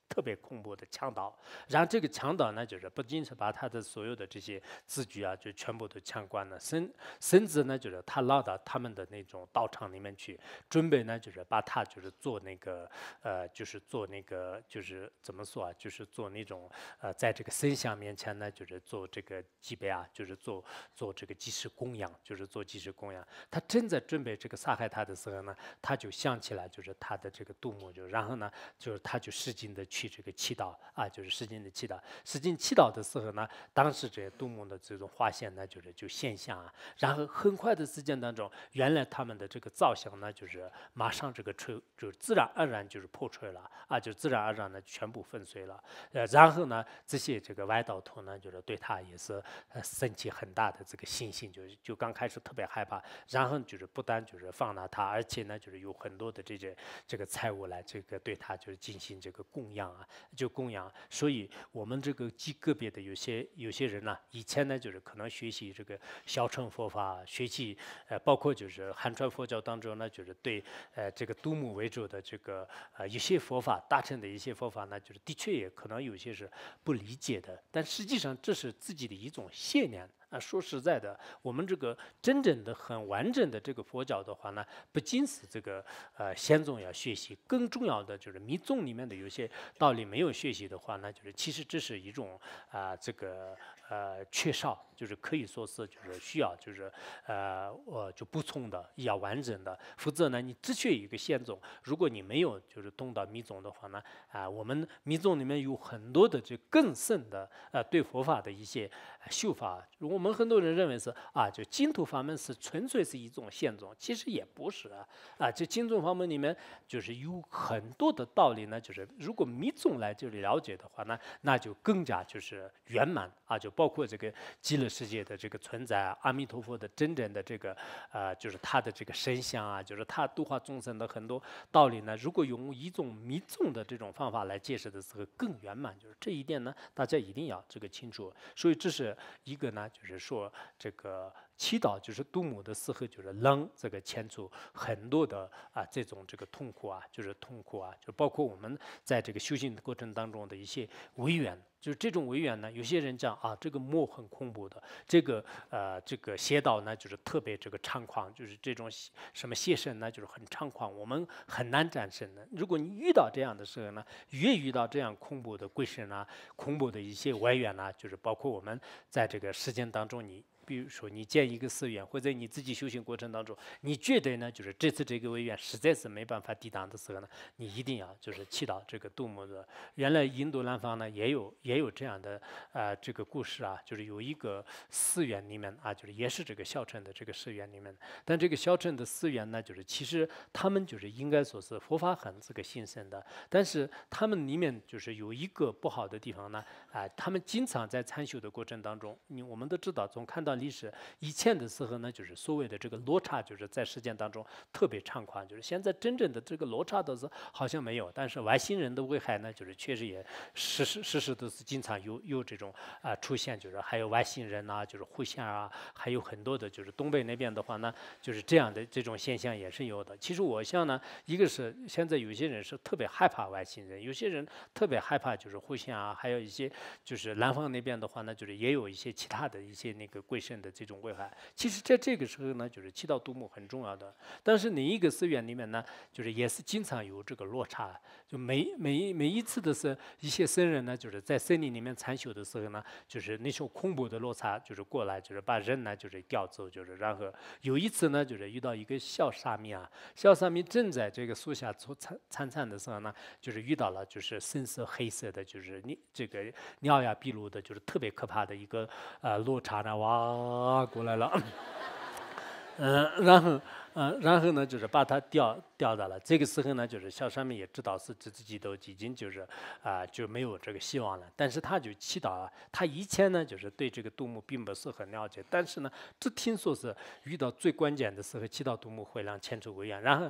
特别恐怖的强盗。然后这个强盗呢，就是不仅是把他的所有的这些字据啊，就全部都抢光了，甚甚至呢，就是他拉到他们的那种道场里面去，准备呢，就是把他就是做那个呃，就是做那个就是怎么说啊，就是做那种呃，在这个神像面前呢，就是做这个祭拜啊，就是做做这个祭祀供养，就是做祭祀供养。他正在准备这个杀害他的时候呢，他就想起来就是他的这个杜牧，就然后呢，就是他就使劲的去这个祈祷啊，就是使劲的祈祷，使劲祈祷的时候呢，当时这些杜牧的这种画线呢，就是就现象啊，然后很快的时间当中，原来他们的这个造型呢，就是马上这个吹，就自然而然就是破碎了啊，就自然而然的全部粉碎了。呃，然后呢，这些这个外道徒呢，就是对他也是呃升起很大的这个信心，就是就刚开始特别害怕，然后就是不但就是放纳他，而且呢，就是有很多的这些这个财物来这个对他就是进行这个供养啊，就供养。所以我们这个极个别的有些有些人呢，以前呢就是可能学习这个小乘佛法，学习呃包括就是汉传佛教当中呢，就是对呃这个杜牧为主的这个呃一些佛法，大乘的一些佛法呢，就是的确也可能有些是不理解的，但实际上这是自己的一种信念。啊，说实在的，我们这个真正的很完整的这个佛教的话呢，不仅是这个呃先宗要学习，更重要的就是密宗里面的有些道理没有学习的话呢，就是其实这是一种啊、呃、这个呃缺少，就是可以说是就是需要就是呃我就补充的要完整的，否则呢你只学一个先宗，如果你没有就是懂到密宗的话呢啊、呃、我们密宗里面有很多的这更深的呃对佛法的一些修法，我们很多人认为是啊，就净土法门是纯粹是一种现宗，其实也不是啊。啊，这净土法门里面就是有很多的道理呢，就是如果密宗来这里了解的话呢，那就更加就是圆满啊，就包括这个极乐世界的这个存在啊，阿弥陀佛的真正的这个呃，就是他的这个身相啊，就是他度化众生的很多道理呢，如果用一种密宗的这种方法来解释的时候更圆满，就是这一点呢，大家一定要这个清楚。所以这是一个呢，就是说这个祈祷，就是杜牧的时候，就是能这个牵出很多的啊这种这个痛苦啊，就是痛苦啊，就包括我们在这个修行的过程当中的一些违缘。就是这种违缘呢，有些人讲啊，这个魔很恐怖的，这个呃这个邪道呢，就是特别这个猖狂，就是这种什么邪神呢，就是很猖狂，我们很难战胜的。如果你遇到这样的时候呢，越遇到这样恐怖的鬼神啊，恐怖的一些外缘啊，就是包括我们在这个实践当中，你比如说你建一个寺院，或者你自己修行过程当中，你觉得呢，就是这次这个违愿实在是没办法抵挡的时候呢，你一定要就是祈祷这个杜牧的。原来印度南方呢也有也有这样的呃这个故事啊，就是有一个寺院里面啊，就是也是这个小乘的这个寺院里面，但这个小乘的寺院呢，就是其实他们就是应该说是佛法很这个兴盛的，但是他们里面就是有一个不好的地方呢，啊，他们经常在参修的过程当中，你我们都知道，从看到历史以前的时候呢，就是所谓的这个罗刹，就是在实践当中特别猖狂，就是现在真正的这个罗刹都是好像没有，但是外星人的危害呢，就是确实也时时时时都是经常有有这种啊、呃、出现，就是还有外星人啊，就是互相啊，还有很多的，就是东北那边的话呢，就是这样的这种现象也是有的。其实我想呢，一个是现在有些人是特别害怕外星人，有些人特别害怕就是互相啊，还有一些就是南方那边的话呢，就是也有一些其他的一些那个贵神的这种危害。其实在这个时候呢，就是祈祷杜牧很重要的。但是另一个寺院里面呢，就是也是经常有这个落差，就每每每一次的是一些僧人呢，就是在森林里面禅修的时候呢，就是那种恐怖的落差，就是过来，就是把人呢就是调走，就是然后有一次呢，就是遇到一个小沙弥啊，小沙弥正在这个树下做参参禅的时候呢，就是遇到了就是深色黑色的，就是你这个鸟呀毕露的，就是特别可怕的一个呃落差呢，哇过来了。嗯，然后，嗯，然后呢，就是把他吊吊到了。这个时候呢，就是小沙弥也知道是自己都已经就是啊、呃、就没有这个希望了。但是他就祈祷啊，他以前呢就是对这个杜牧并不是很了解，但是呢，只听说是遇到最关键的时候，祈祷杜牧会让千手为愿，然后。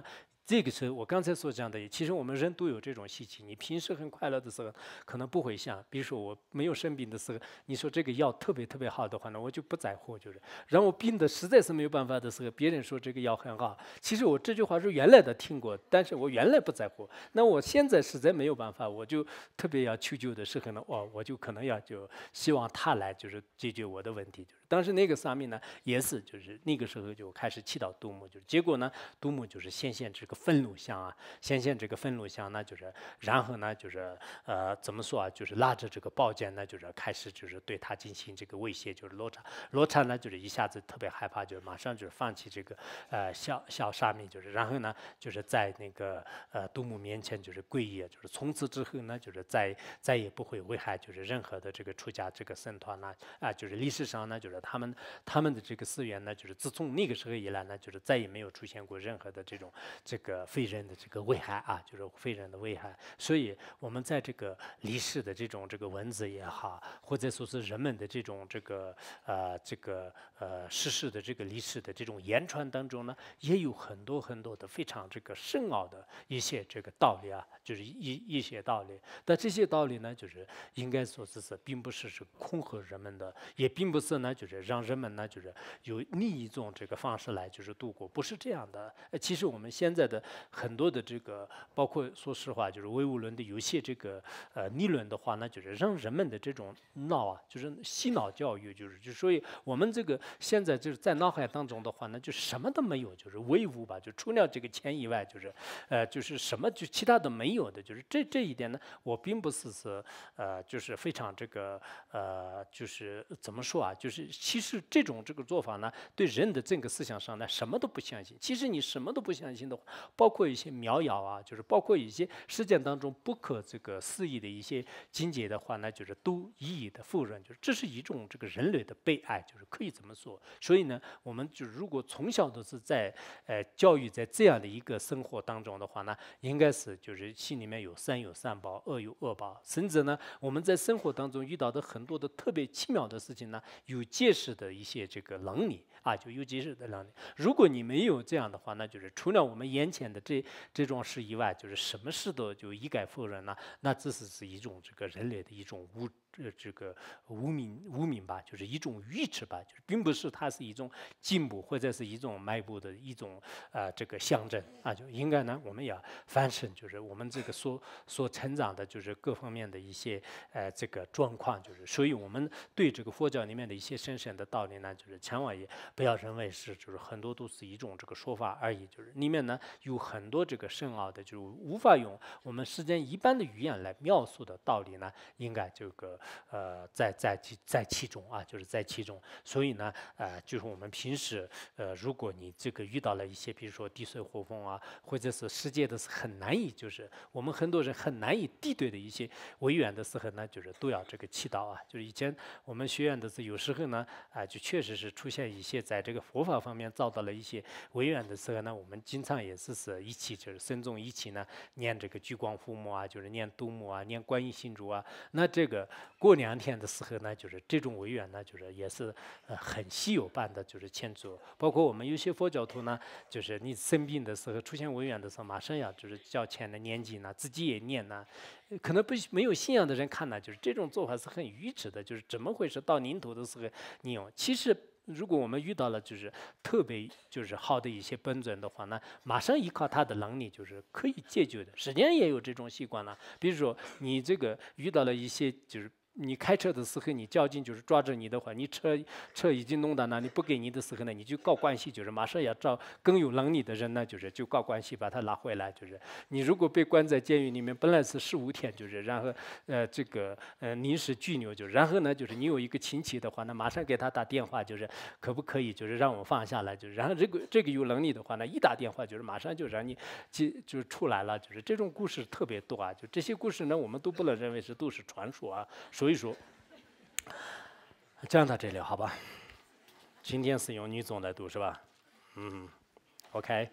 这个时候，我刚才所讲的，其实我们人都有这种习气。你平时很快乐的时候，可能不会想，比如说我没有生病的时候，你说这个药特别特别好的话呢，我就不在乎，就是。让我病的实在是没有办法的时候，别人说这个药很好，其实我这句话是原来的听过，但是我原来不在乎。那我现在实在没有办法，我就特别要求救的时候呢，哦，我就可能要就希望他来就是解决我的问题。就是当时那个萨弥呢，也是就是那个时候就开始祈祷杜牧，就是结果呢，杜牧就是显现这个愤怒相啊，显现这个愤怒相呢，就是然后呢就是呃怎么说啊，就是拉着这个宝剑呢，就是开始就是对他进行这个威胁，就是罗刹，罗刹呢就是一下子特别害怕，就是马上就是放弃这个呃小小沙弥，就是然后呢就是在那个呃杜牧面前就是跪谒，就是从此之后呢就是再再也不会危害就是任何的这个出家这个僧团呢啊，就是历史上呢就是他们他们的这个寺院呢，就是自从那个时候以来呢，就是再也没有出现过任何的这种这个非人的这个危害啊，就是非人的危害。所以我们在这个历史的这种这个文字也好，或者说是人们的这种这个呃这个呃世事的这个历史的这种言传当中呢，也有很多很多的非常这个深奥的一些这个道理啊，就是一一些道理。但这些道理呢，就是应该说是是并不是是恐吓人们的，也并不是呢就是让人们呢就是有另一种这个方式来就是度过，不是这样的。呃其实我们现在的很多的这个，包括说实话，就是唯物论的有些这个呃理论的话呢，就是让人们的这种脑啊，就是洗脑教育，就是就所以我们这个现在就是在脑海当中的话呢，就什么都没有，就是唯物吧，就除了这个钱以外，就是呃就是什么就其他的没有的，就是这这一点呢，我并不是说呃就是非常这个呃就是怎么说啊，就是其实这种这个做法呢，对人的整个思想上呢，什么都不相信。其实你什么都不相信的话，包括一些苗谣啊，就是包括一些实践当中不可这个思议的一些境界的话呢，就是都一一的否认，就是这是一种这个人类的悲哀，就是可以这么说。所以呢，我们就如果从小都是在呃教育在这样的一个生活当中的话呢，应该是就是心里面有善有善报，恶有恶报，甚至呢我们在生活当中遇到的很多的特别奇妙的事情呢，有揭示的一些这个能力啊，就有揭示的能力。如果你没有这样的话，那就是除了我们眼前的这这桩事以外，就是什么事都就一概否认了，那这是是一种这个人类的一种无呃这个无名无名吧，就是一种愚痴吧，就是并不是它是一种进步或者是一种迈步的一种呃这个象征啊，就应该呢我们也反省，就是我们这个所所成长的就是各方面的一些呃这个状况，就是所以我们对这个佛教里面的一些深深的道理呢，就是千万也不要认为是就是很多都是一种这个说法而已，就是里面呢有很多这个深奥的，就无法用我们世间一般的语言来描述的道理呢，应该这个呃在在其在其中啊，就是在其中。所以呢，呃，就是我们平时呃，如果你这个遇到了一些，比如说地水火风啊，或者是世界的是很难以，就是我们很多人很难以地对的一些违缘的时候呢，就是都要这个祈祷啊。就是以前我们学院的是有时候呢，啊、就确实是出现一些在这个佛法方面遭到了一些违缘的时候呢，我们经常也是是一起就是僧众一起呢念这个聚光护摩啊，就是念度母啊，念观音心咒啊。那这个过两天的时候呢，就是这种违缘呢，就是也是呃很稀有般的，就是牵出。包括我们有些佛教徒呢，就是你生病的时候出现违缘的时候，马上要就是叫前的念经呢，自己也念呢。可能不没有信仰的人看呢，就是这种做法是很愚痴的，就是怎么回事？到临头的时候你用，其实。如果我们遇到了就是特别就是好的一些本尊的话呢，马上依靠他的能力就是可以解决的。实际上也有这种习惯了，比如说你这个遇到了一些就是你开车的时候，你交警就是抓着你的话，你车车已经弄到那里不给你的时候呢，你就告关系，就是马上要找更有能力的人呢，就是就告关系把他拉回来。就是你如果被关在监狱里面，本来是十五天，就是然后呃这个呃临时拘留，就然后呢就是你有一个亲戚的话，那马上给他打电话，就是可不可以就是让我放下来，就是然后这个这个有能力的话呢，一打电话就是马上就让你就就出来了，就是这种故事特别多啊。就这些故事呢，我们都不能认为是都是传说啊。所以说，讲到这里好吧？今天是用女总来读是吧？嗯 ，OK。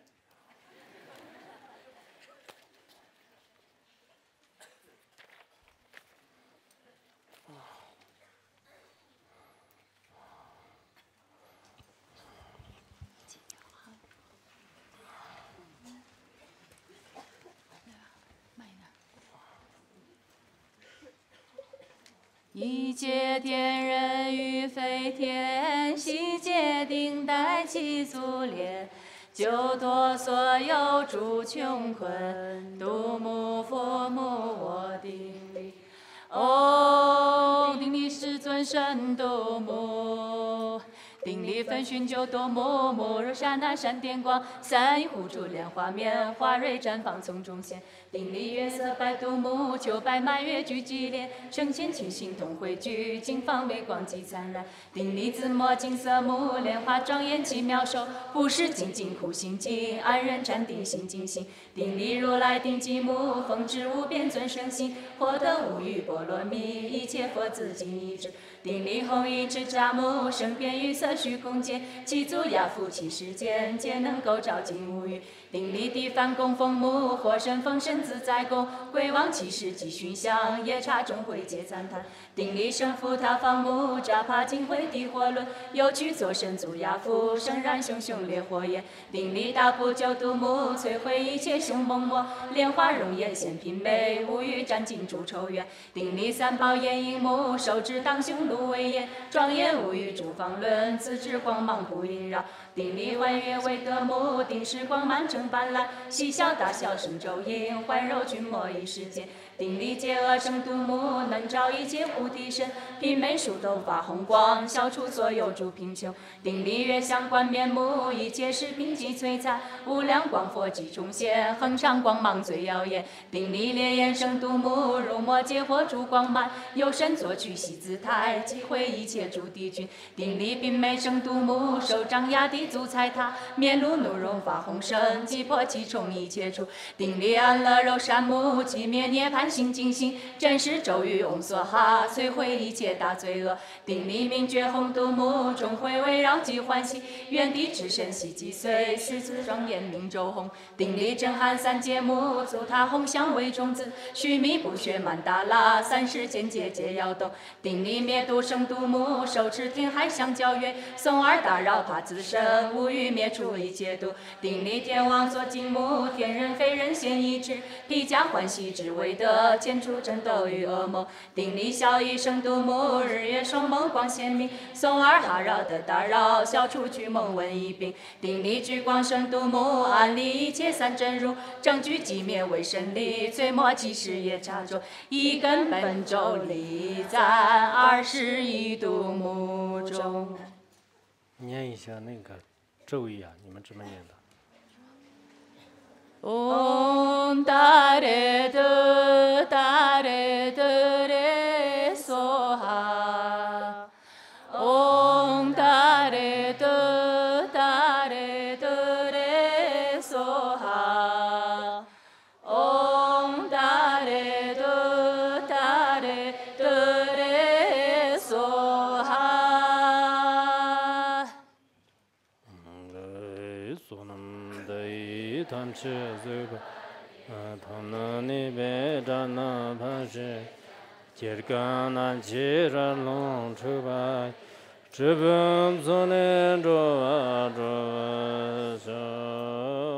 一界天人与非天，悉皆定待其足炼，救脱所有诸穷困，度母佛母我顶礼。唵，顶礼世尊神度母。顶礼分熏九多母，母如山那闪电光，三一护珠莲花面，花蕊绽放从中现。顶礼月色白度母，九百满月俱寂莲，圣千群星同汇聚，金方微光极灿然。顶礼紫墨金色母，莲花庄严奇妙手，不施精进苦心经，安忍禅定心静心。顶礼如来顶极目，风智无边尊圣心，获得无余波罗蜜，一切佛子尽一致。顶礼弘一智扎目，生变于色虚空界，其足亚夫其世间，皆能够照尽无余。顶礼地梵供奉母，火神风神自在供，鬼王其世即熏香，夜叉众会皆赞叹。顶礼圣父他方母，扎帕金会地火轮，有趣作神足亚夫，生燃熊熊烈火焰。顶礼大部九度母，摧毁一切凶猛魔，莲花容颜现品美，无欲占尽诸仇怨。顶礼三宝眼影目，手持当胸芦苇焰，庄严无与诸方论，自知光芒不萦绕。顶礼幻月为德母，顶时光满城斑斓，细小大小生咒音，环柔君莫一世间。顶礼界恶生度母，能照一切菩提身，品美殊斗发红光，消除所有诸贫穷。顶礼月相观面目，一切是贫瘠璀璨，无量光佛即重现，恒常光芒最耀眼。顶礼烈焰生度母，如魔界火烛光满，有神作曲悉自台，击毁一切诸敌军。顶礼宾美生度母，手掌压地足踩踏，面露怒容发红声，击破其冲一切处。顶礼安乐柔善母，击灭涅槃心净心，真实咒语嗡梭哈，摧毁一切大罪恶。顶礼明觉红度母，众会围绕即欢喜，愿地之神悉击碎，十字庄严明咒红。顶礼震撼三界母，足他红香为种子，须弥不血曼达拉，三世间界皆摇动。顶礼灭度生度母，手持天海相交月，颂尔大绕帕自身，无欲灭除一切度。顶礼天王所敬母，天人非人现一致，披甲欢喜之为德，见除争斗与恶梦。顶礼孝义生度母，日月双眸光鲜明，颂尔哈绕的打扰，消除巨梦瘟疫病。顶礼聚光生度母，安立一切三真如，正具寂灭为神力，最末即事业查咒，一根本咒力赞二十一度母中。 念一下那个咒语啊，你们怎么念的？ 唵达咧得达咧得咧梭哈。唵达咧得达咧得咧梭哈。唵达咧得达咧得咧梭哈。 tham chi zuba tham na ni be da na pa shi jir ga na ji ra long chu ba zhi bu zo ne zhuo wa zhuo wa